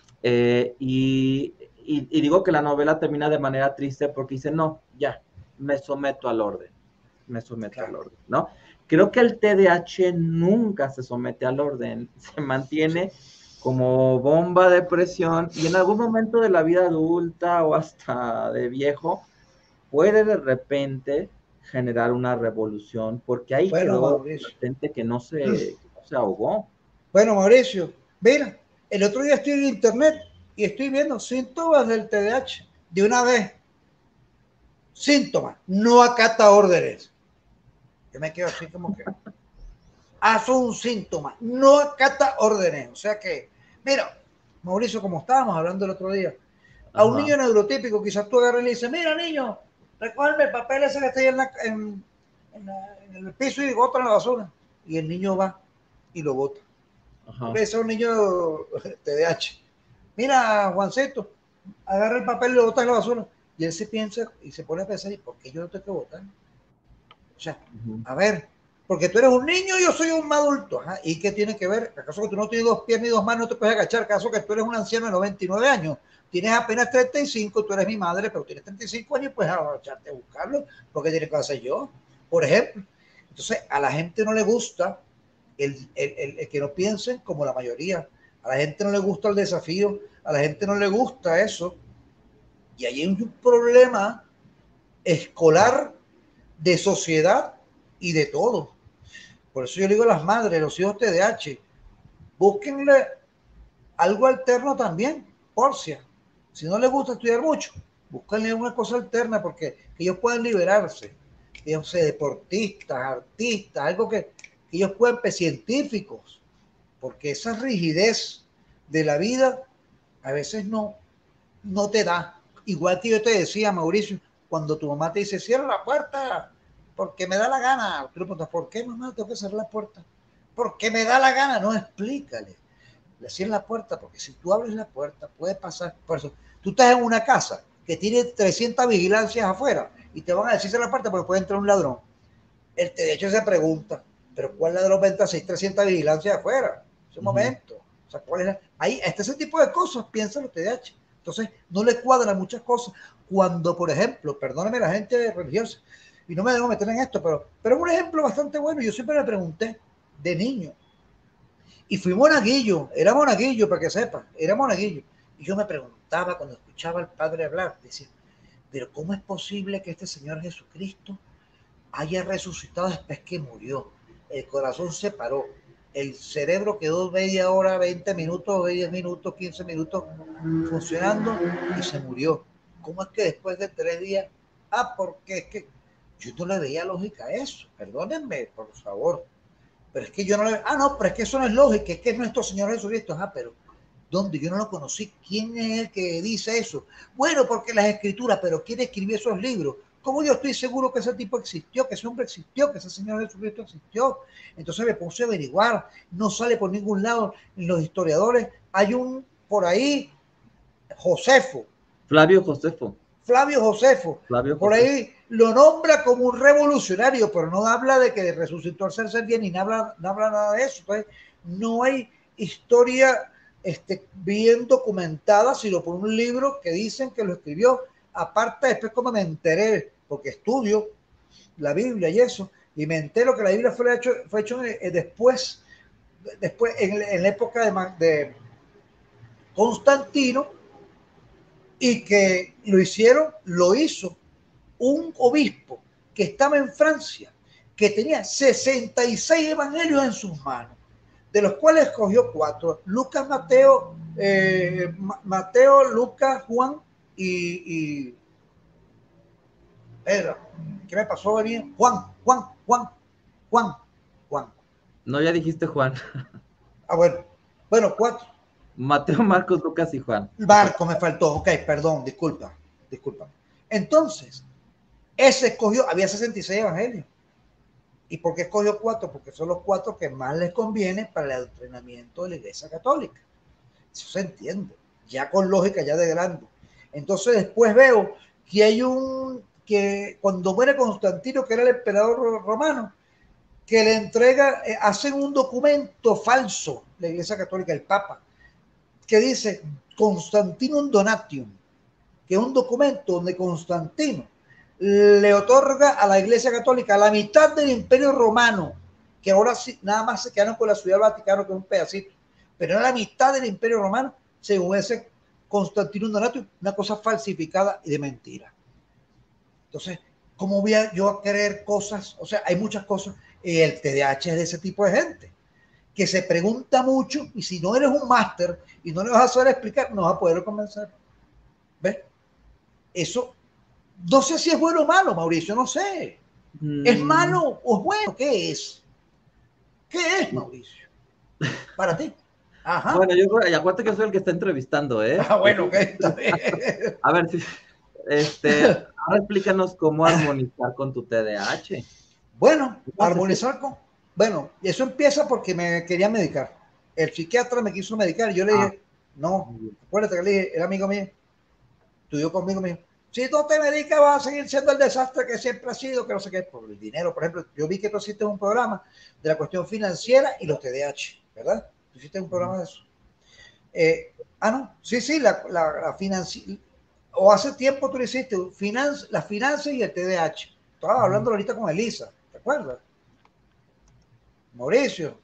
y digo que la novela termina de manera triste porque dice, no, ya, me someto al orden, me someto al Claro. orden, ¿no? Creo que el TDAH nunca se somete al orden, se mantiene como bomba de presión y en algún momento de la vida adulta o hasta de viejo puede de repente generar una revolución porque ahí Bueno, quedó Mauricio. latente que no se ahogó. Bueno, Mauricio, mira, el otro día estoy en internet y estoy viendo síntomas del TDAH. De una vez, síntomas, no acata órdenes. Yo me quedo así como que, hace un síntoma, no acata órdenes. O sea que, mira, Mauricio, como estábamos hablando el otro día, a un Ajá, niño neurotípico, quizás tú agarras y le dices, mira niño, recógeme el papel ese que está ahí en el piso y bota en la basura. Y el niño va y lo bota. Tú le ajá. dices a un niño TDAH, mira Juancito, agarra el papel y lo bota en la basura. Y él se piensa y se pone a pensar, ¿y por qué yo no tengo que votar? O sea, Uh-huh. a ver, porque tú eres un niño y yo soy un adulto. Ajá, ¿y qué tiene que ver? ¿Acaso que tú no tienes 2 pies ni 2 manos, no te puedes agachar? ¿Acaso que tú eres un anciano de 99 años? Tienes apenas 35, tú eres mi madre, pero tienes 35 años y puedes agacharte a buscarlo. ¿Por qué tiene que hacer yo? Por ejemplo. Entonces, a la gente no le gusta el que no piensen como la mayoría. A la gente no le gusta el desafío, a la gente no le gusta eso. Y ahí hay un problema escolar, de sociedad y de todo. Por eso yo le digo a las madres, los hijos TDAH, búsquenle algo alterno también, porcia. Si no les gusta estudiar mucho, búsquenle una cosa alterna porque que ellos puedan liberarse. Ellos sé, deportistas, artistas, algo que ellos puedan, científicos, porque esa rigidez de la vida a veces no te da. Igual que yo te decía, Mauricio, cuando tu mamá te dice, cierra la puerta, porque me da la gana. Tú le preguntas, ¿por qué mamá tengo que cerrar la puerta? Porque me da la gana. No, explícale. Le cierra la puerta, porque si tú abres la puerta, puede pasar. Por eso, tú estás en una casa que tiene 300 vigilancias afuera y te van a decir cierra la puerta porque puede entrar un ladrón. De hecho se pregunta, ¿pero cuál ladrón va a entrar si hay 300 vigilancias afuera? Es un Uh-huh. momento. O sea, ¿cuál es la? Ahí, ese tipo de cosas piensa el TDAH. Entonces, no le cuadran muchas cosas. Cuando, por ejemplo, perdóneme la gente religiosa, y no me debo meter en esto, pero es un ejemplo bastante bueno. Yo siempre me pregunté de niño, y fui monaguillo, era monaguillo, para que sepa, era monaguillo. Y yo me preguntaba cuando escuchaba al Padre hablar, decía, pero ¿cómo es posible que este Señor Jesucristo haya resucitado después que murió? El corazón se paró, el cerebro quedó media hora, 20 minutos, 10 minutos, 15 minutos funcionando y se murió. ¿Cómo es que después de 3 días? Porque es que yo no le veía lógica a eso. Perdónenme, por favor. Pero es que yo no le... no, pero es que eso no es lógico, es que es nuestro Señor Jesucristo. Pero ¿dónde? Yo no lo conocí. ¿Quién es el que dice eso? Bueno, porque las escrituras, pero ¿quién escribió esos libros? ¿Cómo yo estoy seguro que ese tipo existió, que ese hombre existió, que ese Señor Jesucristo existió? Entonces me puse a averiguar, no sale por ningún lado en los historiadores. Hay un por ahí, Josefo, Flavio Josefo, Flavio Josefo, Flavio por Josefo. ahí lo nombra como un revolucionario, pero no habla de que resucitó al ser bien, ni no habla nada de eso. Entonces, no hay historia bien documentada, sino por un libro que dicen que lo escribió. Aparte, después como me enteré, porque estudio la Biblia y eso, y me entero que la Biblia fue hecho después en la época de Constantino, y que lo hizo un obispo que estaba en Francia, que tenía 66 evangelios en sus manos, de los cuales escogió 4: Lucas, Mateo, Lucas, Juan y Pedro. ¿Qué me pasó? Venía Juan. No, ya dijiste Juan. Bueno, 4. Mateo, Marcos, Lucas y Juan. Te Marco falta. me faltó. Ok, perdón, disculpa. Entonces, Ese escogió, había 66 evangelios. ¿Y por qué escogió 4? Porque son los 4 que más les conviene para el adoctrinamiento de la Iglesia Católica. Eso se entiende, ya con lógica, ya de grande. Entonces después veo que hay que cuando muere Constantino, que era el emperador romano, que le entrega, hacen un documento falso, la Iglesia Católica, el Papa, que dice Constantinum Donatium, que es un documento donde Constantino le otorga a la Iglesia Católica la mitad del Imperio Romano, que ahora sí, nada más se quedaron con la Ciudad del Vaticano, que es un pedacito, pero era la mitad del Imperio Romano, según ese Constantino Donato, una cosa falsificada y de mentira. Entonces, ¿cómo voy yo a creer cosas? O sea, hay muchas cosas, y el TDAH es de ese tipo de gente, que se pregunta mucho, y si no eres un máster y no le vas a saber explicar, no vas a poder convencer. ¿Ves? Eso, no sé si es bueno o malo, Mauricio, no sé. ¿Es malo o es bueno? ¿Qué es? ¿Qué es, Mauricio? Para ti. Ajá. Bueno, yo acuérdate que yo soy el que está entrevistando, ¿eh? Ah, bueno, ok, está bien. A ver, ahora explícanos cómo armonizar con tu TDAH. Bueno, armonizar con... Bueno, eso empieza porque me quería medicar. El psiquiatra me quiso medicar y yo le dije, no, acuérdate que le dije, era amigo mío, estudió conmigo, me dijo, si tú te medicas vas a seguir siendo el desastre que siempre ha sido, que no sé qué, por el dinero, por ejemplo, yo vi que tú hiciste un programa de la cuestión financiera y los TDAH, ¿verdad? Tú hiciste un programa de eso. No, sí, la financia, o hace tiempo tú lo hiciste, las finanzas y el TDAH. Estaba hablando ahorita con Elisa, ¿te acuerdas? Mauricio.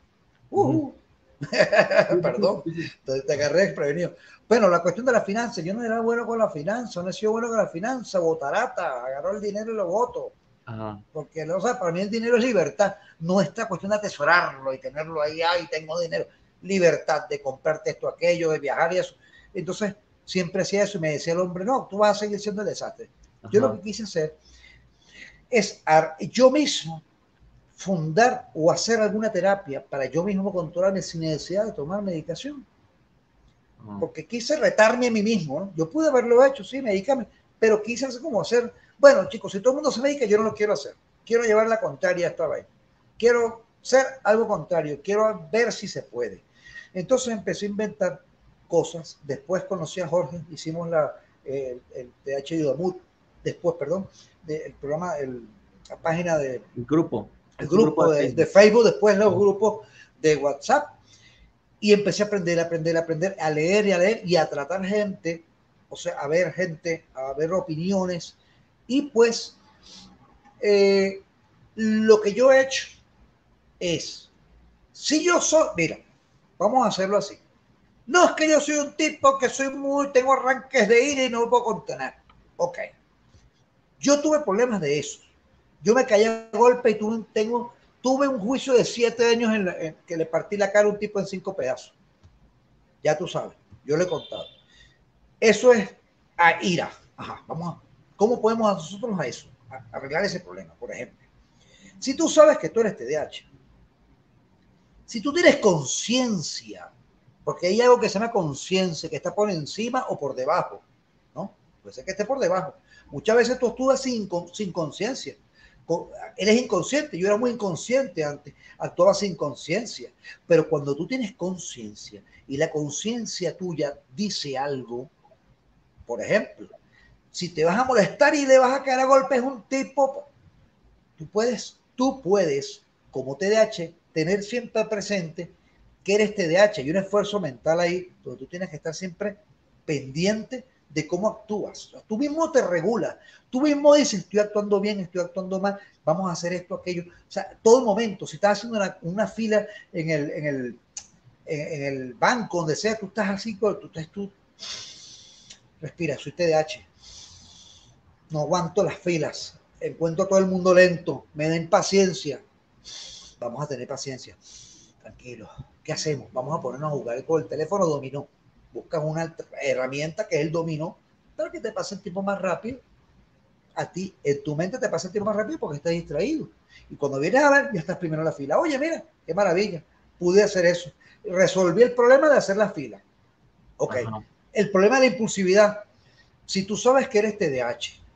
Perdón, te agarré desprevenido. Bueno, la cuestión de la finanza, yo no era bueno con la finanza, no he sido bueno con la finanza, botarata, agarró el dinero y lo voto. Porque, o sea, para mí el dinero es libertad, no esta cuestión de atesorarlo y tenerlo ahí, ay, tengo dinero, libertad de comprarte esto, aquello, de viajar y eso. Entonces, siempre hacía eso y me decía el hombre, no, tú vas a seguir siendo el desastre. Yo lo que quise hacer es yo mismo fundar o hacer alguna terapia para yo mismo controlarme sin necesidad de tomar medicación. Porque quise retarme a mí mismo, ¿no? Yo pude haberlo hecho, sí, medicame, pero quise hacer como hacer, bueno, chicos, si todo el mundo se medica, yo no lo quiero hacer. Quiero llevar la contraria a esta vaina. Quiero ser algo contrario, quiero ver si se puede. Entonces empecé a inventar cosas. Después conocí a Jorge, hicimos el TH Udamut, después, perdón, el programa, la página de... El grupo. El grupo de Facebook, después los grupos de WhatsApp, y empecé a aprender, a leer y a tratar gente, o sea, a ver gente, a ver opiniones, y pues lo que yo he hecho es, si yo soy, mira, vamos a hacerlo así, no es que yo soy un tipo que tengo arranques de ira y no me puedo contener, ok, yo tuve problemas de eso, yo me caí a golpe y tuve un juicio de 7 años en que le partí la cara a un tipo en 5 pedazos. Ya tú sabes, yo le he contado. Eso es a ira. Ajá, ¿cómo podemos nosotros a eso? Arreglar ese problema, por ejemplo. Si tú sabes que tú eres TDAH, si tú tienes conciencia, porque hay algo que se llama conciencia, que está por encima o por debajo, ¿no? Puede ser que esté por debajo. Muchas veces tú actúas sin conciencia. Eres inconsciente, yo era muy inconsciente antes, actuaba sin conciencia, pero cuando tú tienes conciencia y la conciencia tuya dice algo, por ejemplo, si te vas a molestar y le vas a caer a golpes a un tipo, tú puedes, como TDAH, tener siempre presente que eres TDAH y un esfuerzo mental ahí, donde tú tienes que estar siempre pendiente de cómo actúas. Tú mismo te regulas, tú mismo dices, estoy actuando bien, estoy actuando mal, vamos a hacer esto, aquello. O sea, todo momento, si estás haciendo una fila en el banco, donde sea, tú estás así, tú respira, soy TDAH, no aguanto las filas, encuentro a todo el mundo lento, me den paciencia, vamos a tener paciencia, tranquilo, ¿qué hacemos? Vamos a ponernos a jugar con el teléfono dominó, buscas una herramienta que es el dominó, para que te pase el tiempo más rápido, a ti, en tu mente te pasa el tiempo más rápido porque estás distraído, y cuando vienes a ver, ya estás primero en la fila, oye, mira, qué maravilla, pude hacer eso, resolví el problema de hacer la fila, ok, el problema de la impulsividad, si tú sabes que eres TDAH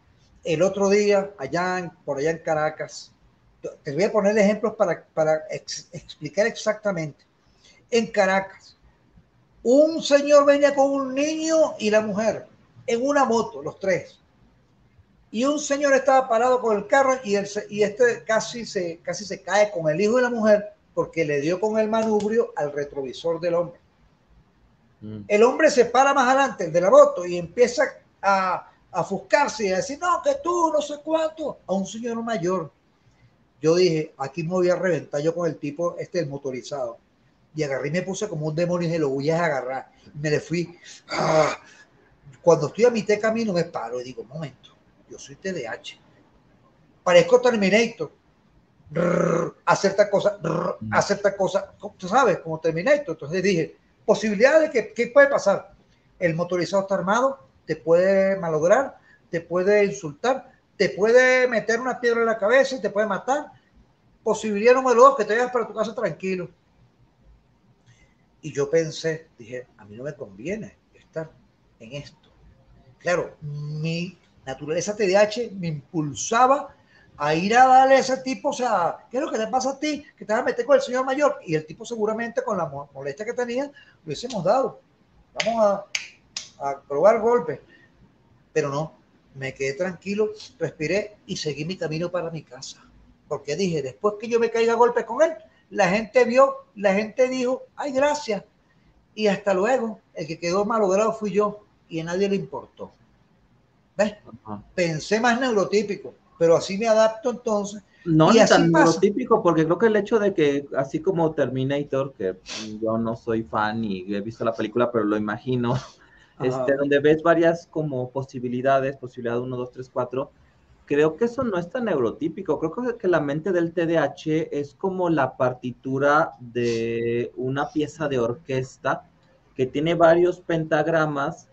el otro día, por allá en Caracas, te voy a poner ejemplos para explicar exactamente. En Caracas, un señor venía con un niño y la mujer en una moto, los tres. Y un señor estaba parado con el carro y este casi se cae con el hijo y la mujer porque le dio con el manubrio al retrovisor del hombre. El hombre se para más adelante, el de la moto, y empieza a ofuscarse y a decir, no, que tú, no sé cuánto, a un señor mayor. Yo dije, aquí me voy a reventar yo con el tipo, el motorizado. Y agarré y me puse como un demonio y dije, lo voy a agarrar. Y me le fui. ¡Ah! Cuando estoy a mitad de camino me paro y digo, un momento, yo soy TDH. Parezco Terminator. Hacer esta cosa, hacer esta cosa, tú sabes, como Terminator. Entonces dije, posibilidades de ¿qué puede pasar? El motorizado está armado, te puede malograr, te puede insultar, te puede meter una piedra en la cabeza y te puede matar. Posibilidad número 2, que te vayas para tu casa tranquilo. Y yo pensé, dije, a mí no me conviene estar en esto. Claro, mi naturaleza TDAH me impulsaba a ir a darle a ese tipo, o sea, ¿qué es lo que te pasa a ti? Que te vas a meter con el señor mayor. Y el tipo seguramente con la molestia que tenía, lo hubiésemos dado. Vamos a probar golpes. Pero no, me quedé tranquilo, respiré y seguí mi camino para mi casa. Porque dije, después que yo me caiga a golpes con él, la gente vio, la gente dijo, ay, gracias. Y hasta luego, el que quedó malogrado fui yo y a nadie le importó. ¿Ves? Ajá. Pensé más neurotípico, pero así me adapto entonces. No, Y ni así tan pasa. neurotípico, porque creo que el hecho de que, así como Terminator, que yo no soy fan y he visto la película, pero lo imagino, Ajá. donde ves varias como posibilidades, posibilidad 1, 2, 3, 4, creo que eso no es tan neurotípico. Creo que la mente del TDAH es como la partitura de una pieza de orquesta que tiene varios pentagramas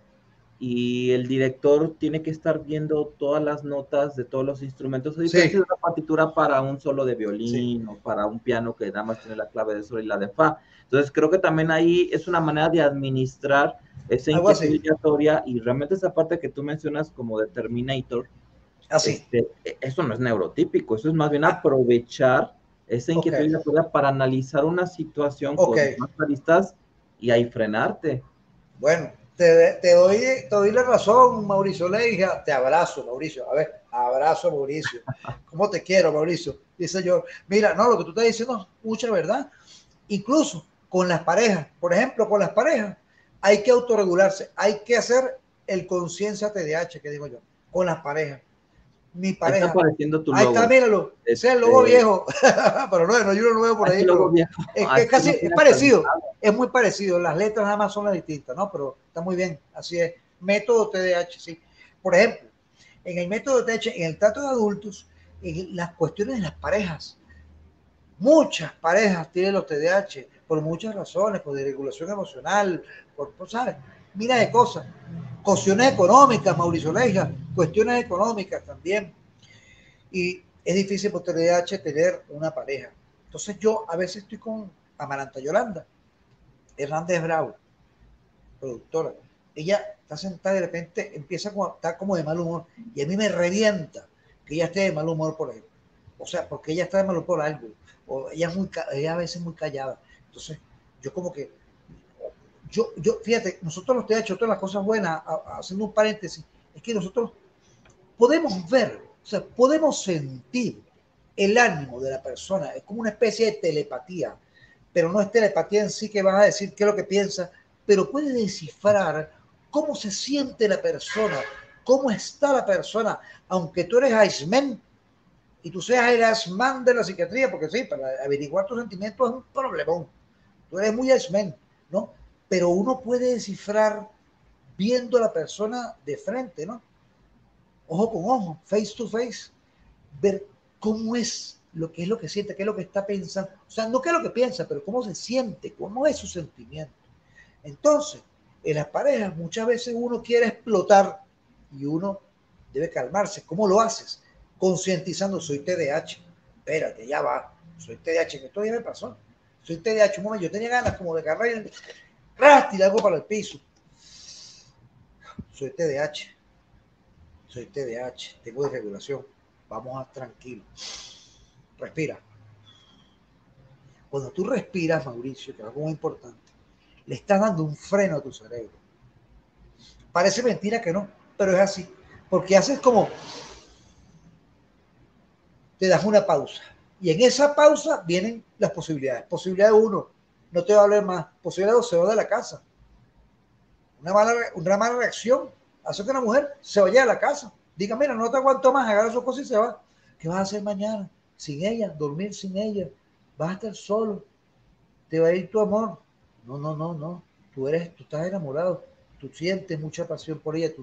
y el director tiene que estar viendo todas las notas de todos los instrumentos, a diferencia Sí, de una partitura para un solo de sí. violín o para un piano que nada más tiene la clave de sol y la de fa. Entonces creo que también ahí es una manera de administrar esa Algo inquietud así. aleatoria y realmente esa parte que tú mencionas como de Terminator, Así. eso no es neurotípico, eso es más bien Ah, aprovechar esa ok. inquietud aleatoria para analizar una situación Ok. con más aristas y ahí frenarte. Bueno, te doy la razón, Mauricio Leija. Te abrazo, Mauricio. A ver, abrazo, Mauricio. ¿Cómo te quiero, Mauricio? Dice yo. Mira, no, lo que tú estás diciendo es mucha verdad. Incluso con las parejas. Por ejemplo, con las parejas hay que autorregularse. Hay que hacer el conciencia TDAH, que digo yo, con las parejas. Mi Ahí está pareja. apareciendo tu Ahí está, logo. míralo. Ese es el logo Este, viejo. Pero no hay uno nuevo por Ese ahí, logo pero viejo, es que es que casi no es tiene parecido. actualizado. Es muy parecido. Las letras nada más son las distintas, ¿no? Pero está muy bien. Así es. Método TDAH, sí. Por ejemplo, en el método TDAH, en el trato de adultos, en las cuestiones de las parejas, muchas parejas tienen los TDAH por muchas razones, por desregulación emocional, ¿sabes? Mira de cosas. Cuestiones económicas, Mauricio Leija, cuestiones económicas también. Y es difícil por TDAH tener una pareja. Entonces yo a veces estoy con Amaranta Yolanda Hernández Bravo, productora. Ella está sentada y de repente empieza a estar como de mal humor y a mí me revienta que ella esté de mal humor por ahí. O sea, porque ella está de mal humor por algo. O ella a veces muy callada. Entonces, yo como que, fíjate, nosotros los TH, todas las cosas buenas, haciendo un paréntesis, es que nosotros podemos ver, o sea, podemos sentir el ánimo de la persona. Es como una especie de telepatía, pero no es telepatía en sí que vas a decir qué es lo que piensa, pero puede descifrar cómo se siente la persona, cómo está la persona, aunque tú eres Iceman y tú seas el Iceman de la psiquiatría, porque sí, para averiguar tus sentimientos es un problemón. Tú eres muy Iceman, ¿no? Pero uno puede descifrar viendo a la persona de frente, ¿no? Ojo con ojo, face to face, ver cómo es lo que siente, qué es lo que está pensando. O sea, no qué es lo que piensa, pero cómo se siente, cómo es su sentimiento. Entonces, en las parejas muchas veces uno quiere explotar y uno debe calmarse. ¿Cómo lo haces? Concientizando, soy TDAH. Espérate, ya va. Soy TDAH, que esto ya me pasó. Soy TDAH, un momento, yo tenía ganas como de agarrar y tirar algo para el piso. Soy TDAH. soy TDAH, tengo desregulación. Vamos a tranquilo. Respira. Cuando tú respiras, Mauricio, que es algo muy importante, le estás dando un freno a tu cerebro. Parece mentira que no, pero es así. Porque haces como, te das una pausa. Y en esa pausa vienen las posibilidades. Posibilidad 1, no te va a hablar más. Posibilidad 2, se va de la casa. Una mala reacción hace que una mujer se vaya de la casa. Diga, mira, no te aguanto más, agarra sus cosas y se va. ¿Qué vas a hacer mañana? Sin ella, dormir sin ella. Vas a estar solo. Te va a ir tu amor. No, no, no, no. Tú estás enamorado. Tú sientes mucha pasión por ella.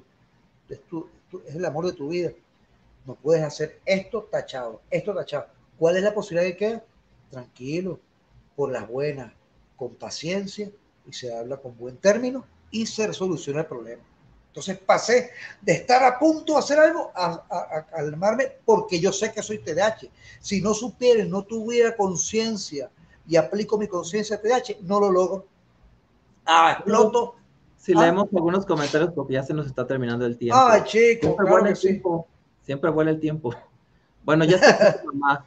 Es el amor de tu vida. No puedes hacer esto tachado. Esto tachado. ¿Cuál es la posibilidad que queda? Tranquilo, por las buenas, con paciencia, y se habla con buen término y se soluciona el problema. Entonces pasé de estar a punto de hacer algo a calmarme porque yo sé que soy TDAH. Si no supiera, no tuviera conciencia y aplico mi conciencia TDAH, no lo logro. Exploto. Si leemos algunos comentarios porque ya se nos está terminando el tiempo. Ay, chico, siempre claro vuela que el sí. tiempo. Siempre vuela el tiempo. Bueno, ya está aquí tu mamá.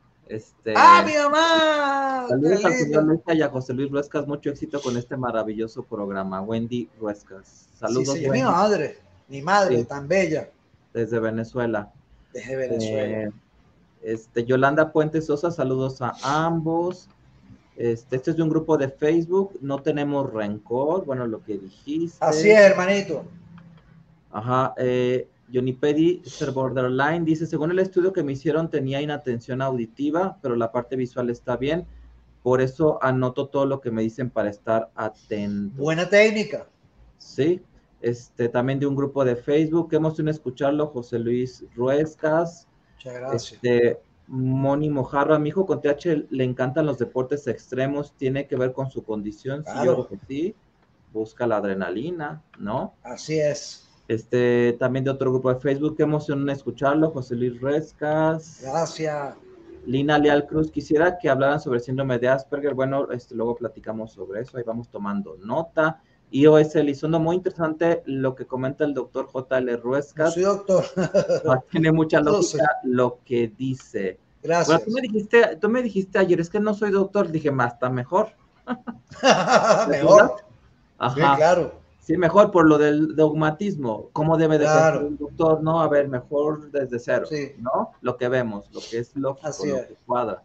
Mi mamá. Saludos al señor Luisa y a José Luis Ruescas. Mucho éxito con este maravilloso programa. Wendy Ruescas. Saludos, sí, Wendy. Mi madre, sí, tan bella. desde Venezuela. Desde Venezuela. Yolanda Puente Sosa, saludos a ambos. Este es de un grupo de Facebook. No tenemos rencor. Bueno, lo que dijiste. Así es, hermanito. Ajá. Johnny Peddy, Mr. Borderline, dice, según el estudio que me hicieron tenía inatención auditiva, pero la parte visual está bien. Por eso anoto todo lo que me dicen para estar atento. Buena técnica. Sí. También de un grupo de Facebook. Qué emoción escucharlo, José Luis Ruescas. Muchas gracias. Moni Mojarro, a mi hijo con TH le encantan los deportes extremos, tiene que ver con su condición. Claro. Sí, yo creo que sí. Busca la adrenalina, ¿no? Así es. También de otro grupo de Facebook, qué emoción escucharlo, José Luis Rescas. Gracias. Lina Leal Cruz, quisiera que hablaran sobre síndrome de Asperger. Bueno, luego platicamos sobre eso, ahí vamos tomando nota. iOS Elizondo, muy interesante lo que comenta el doctor J.L. Ruescas. No soy doctor. Tiene mucha lógica lo que dice. Gracias. Bueno, tú me dijiste ayer, es que no soy doctor, dije, más, está mejor. Mejor. Ajá. Sí, claro. Sí, mejor por lo del dogmatismo. ¿Cómo debe de pensar un doctor? No, a ver, mejor desde cero, sí. ¿No? Lo que vemos, lo que es lógico, así lo que cuadra.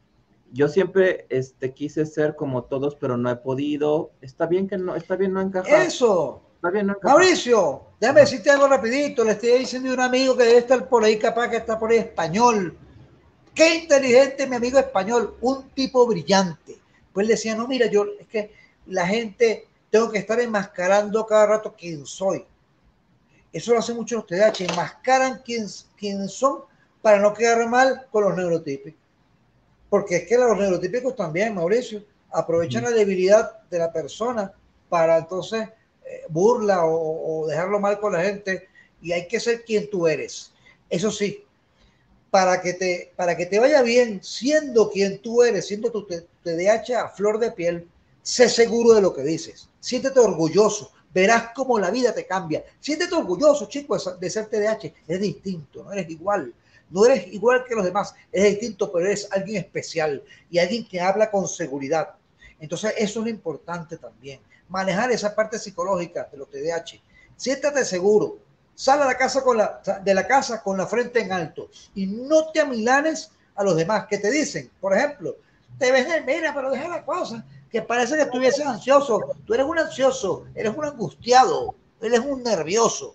Yo siempre quise ser como todos, pero no he podido. Está bien no encajar. Eso. Está bien no encajar. Mauricio, déjame decirte algo rapidito. Le estoy diciendo a un amigo que debe estar por ahí, capaz que está por ahí, español. Qué inteligente mi amigo español, un tipo brillante. Pues él decía, no, mira, es que la gente, tengo que estar enmascarando cada rato quién soy. Eso lo hacen muchos los TDAH, enmascaran quién son para no quedar mal con los neurotípicos. Porque es que los neurotípicos también, Mauricio, aprovechan la debilidad de la persona para entonces burla o dejarlo mal con la gente, y hay que ser quien tú eres. Eso sí, para que te vaya bien siendo quien tú eres, siendo tu TDAH a flor de piel, sé seguro de lo que dices, siéntete orgulloso, verás cómo la vida te cambia. Siéntete orgulloso, chico, de ser TDAH. Es distinto, no eres igual. No eres igual que los demás, eres distinto, pero eres alguien especial y alguien que habla con seguridad. Entonces, eso es lo importante también. Manejar esa parte psicológica de los TDAH. Siéntate seguro. Sal a la casa de la casa con la frente en alto y no te amilanes a los demás que te dicen, por ejemplo, te ves de mira, pero deja la cosa, que parece que estuvieses ansioso. Tú eres un ansioso, eres un angustiado, eres un nervioso.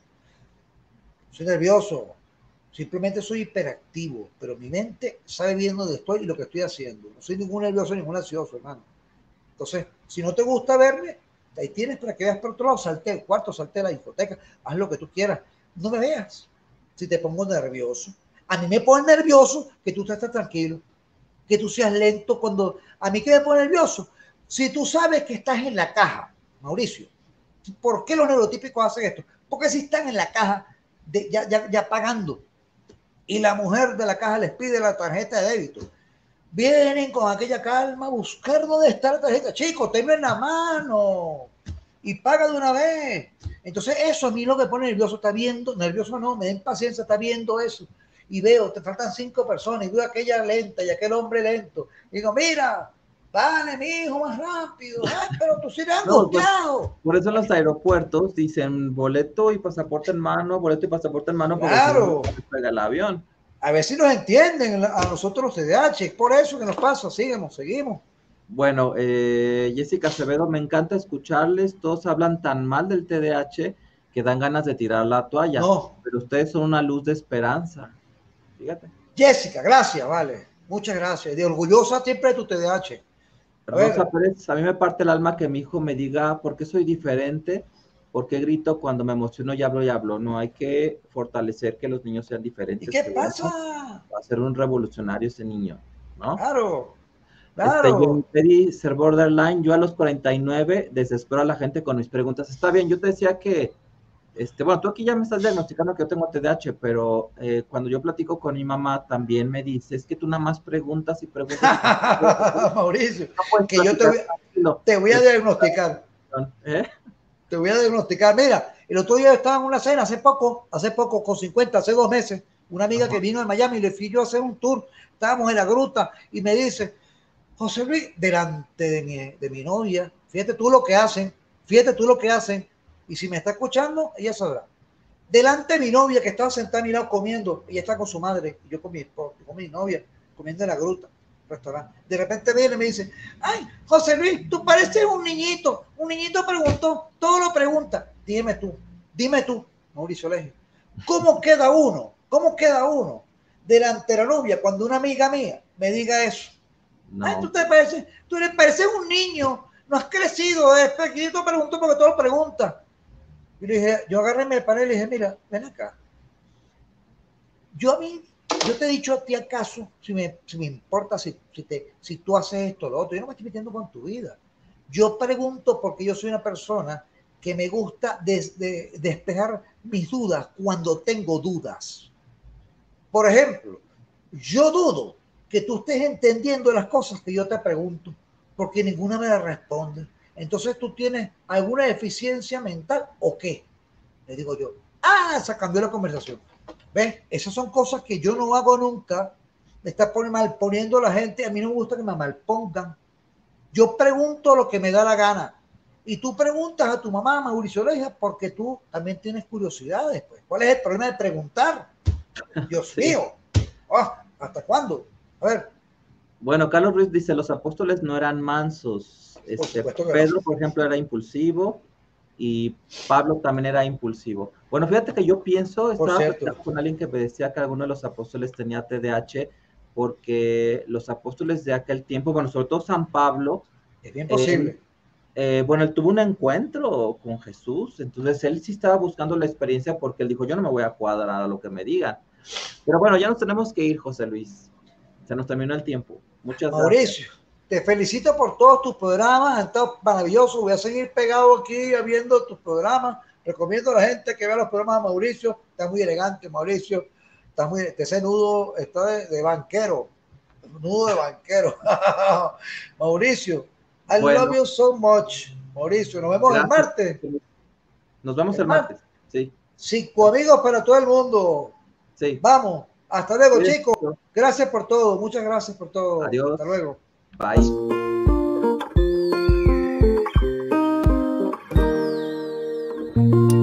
Soy nervioso, simplemente soy hiperactivo, pero mi mente sabe bien dónde estoy y lo que estoy haciendo. No soy ningún nervioso, ningún ansioso, hermano. Entonces, si no te gusta verme, ahí tienes para que veas por otro lado, salte el cuarto, salte la discoteca, haz lo que tú quieras. No me veas si te pongo nervioso. A mí me pone nervioso que tú estés tranquilo, que tú seas lento cuando... A mí, ¿qué me pone nervioso? Si tú sabes que estás en la caja, Mauricio, ¿por qué los neurotípicos hacen esto? Porque si están en la caja ya pagando y la mujer de la caja les pide la tarjeta de débito, vienen con aquella calma a buscar dónde está la tarjeta. Chicos, tenlo en la mano y paga de una vez. Entonces eso a mí lo que pone nervioso, está viendo, nervioso no, me den paciencia, está viendo eso. Y veo, te faltan 5 personas, y veo aquella lenta y aquel hombre lento. Y digo, mira, vale, mi hijo, más rápido. Ay, pero tú sí eres No, pues, angustiado. por eso en los aeropuertos dicen boleto y pasaporte en mano, boleto y pasaporte en mano, porque si no, Claro. no se pega el avión. A ver si nos entienden a nosotros los TDAH. Es por eso que nos pasa. Seguimos. Bueno, Jessica Acevedo, me encanta escucharles. Todos hablan tan mal del TDAH que dan ganas de tirar la toalla, No. pero ustedes son una luz de esperanza. Fíjate. Jessica, gracias, vale. Muchas gracias. De orgullosa siempre de tu TDAH. A Rosa ver. Pérez, a mí me parte el alma que mi hijo me diga por qué soy diferente, por qué grito cuando me emociono y hablo. No hay que fortalecer que los niños sean ¿Y diferentes. qué Que bueno, pasa? va a ser un revolucionario ese niño, ¿no? Claro, Jenny claro. Perry, ser borderline, yo a los 49 desespero a la gente con mis preguntas. Está bien, yo te decía que, bueno, tú aquí ya me estás diagnosticando que yo tengo TDAH, pero cuando yo platico con mi mamá también me dice, es que tú nada más preguntas y preguntas. Mauricio, No puedes que yo platicar tranquilo. te voy a diagnosticar. ¿Eh? Te voy a diagnosticar. Mira, el otro día estaba en una cena, hace poco, con 50, hace 2 meses, una amiga que vino de Miami, le fui yo a hacer un tour, estábamos en la gruta y me dice, José Luis, delante de mi novia, fíjate tú lo que hacen, y si me está escuchando, ella sabrá. Delante de mi novia que estaba sentada a mi lado comiendo, ella está con su madre, y yo con mi novia, comiendo en la gruta, restaurante. De repente viene y me dice, ay, José Luis, tú pareces un niñito preguntó, todo lo pregunta. Dime tú, Mauricio Legio, ¿cómo queda uno delante de la novia cuando una amiga mía me diga eso? No. Ay, tú pareces un niño, no has crecido, yo te pregunto porque todo lo preguntas. Y le dije, yo agarré mi panel y le dije, mira, ven acá. Yo te he dicho a ti acaso, si me importa si tú haces esto o lo otro, yo no me estoy metiendo con tu vida. Yo pregunto porque yo soy una persona que me gusta despejar mis dudas cuando tengo dudas. Por ejemplo, yo dudo que tú estés entendiendo las cosas que yo te pregunto, porque ninguna me las responde. Entonces tú tienes alguna deficiencia mental o qué, le digo yo. Se cambió la conversación. ¿Ves? Esas son cosas que yo no hago nunca. Me está malponiendo la gente. A mí no me gusta que me malpongan. Yo pregunto lo que me da la gana. Y tú preguntas a tu mamá, Mauricio Leija, porque tú también tienes curiosidades. Pues. ¿Cuál es el problema de preguntar? Dios mío. ¿Hasta cuándo? A ver. Bueno, Carlos Ruiz dice, los apóstoles no eran mansos. Pedro, por ejemplo, era impulsivo y Pablo también era impulsivo. Bueno, fíjate que yo pienso, estaba platicando con alguien que me decía que alguno de los apóstoles tenía TDAH porque los apóstoles de aquel tiempo, bueno, sobre todo San Pablo, es bien posible. Bueno, él tuvo un encuentro con Jesús, entonces él sí estaba buscando la experiencia porque él dijo, yo no me voy a cuadrar a lo que me digan. Pero bueno, ya nos tenemos que ir, José Luis. Se nos terminó el tiempo. Muchas Mauricio, gracias. Te felicito por todos tus programas, han estado maravillosos. Voy a seguir pegado aquí viendo tus programas. Recomiendo a la gente que vea los programas de Mauricio. Está muy elegante, Mauricio. Ese nudo está de banquero. Nudo de banquero. Mauricio, I love you so much. Mauricio, nos vemos el martes. Nos vemos el martes. Sí. 5 amigos para todo el mundo. Sí. Vamos. Hasta luego, chicos. Gracias por todo. Muchas gracias por todo. Adiós. Hasta luego. Bye.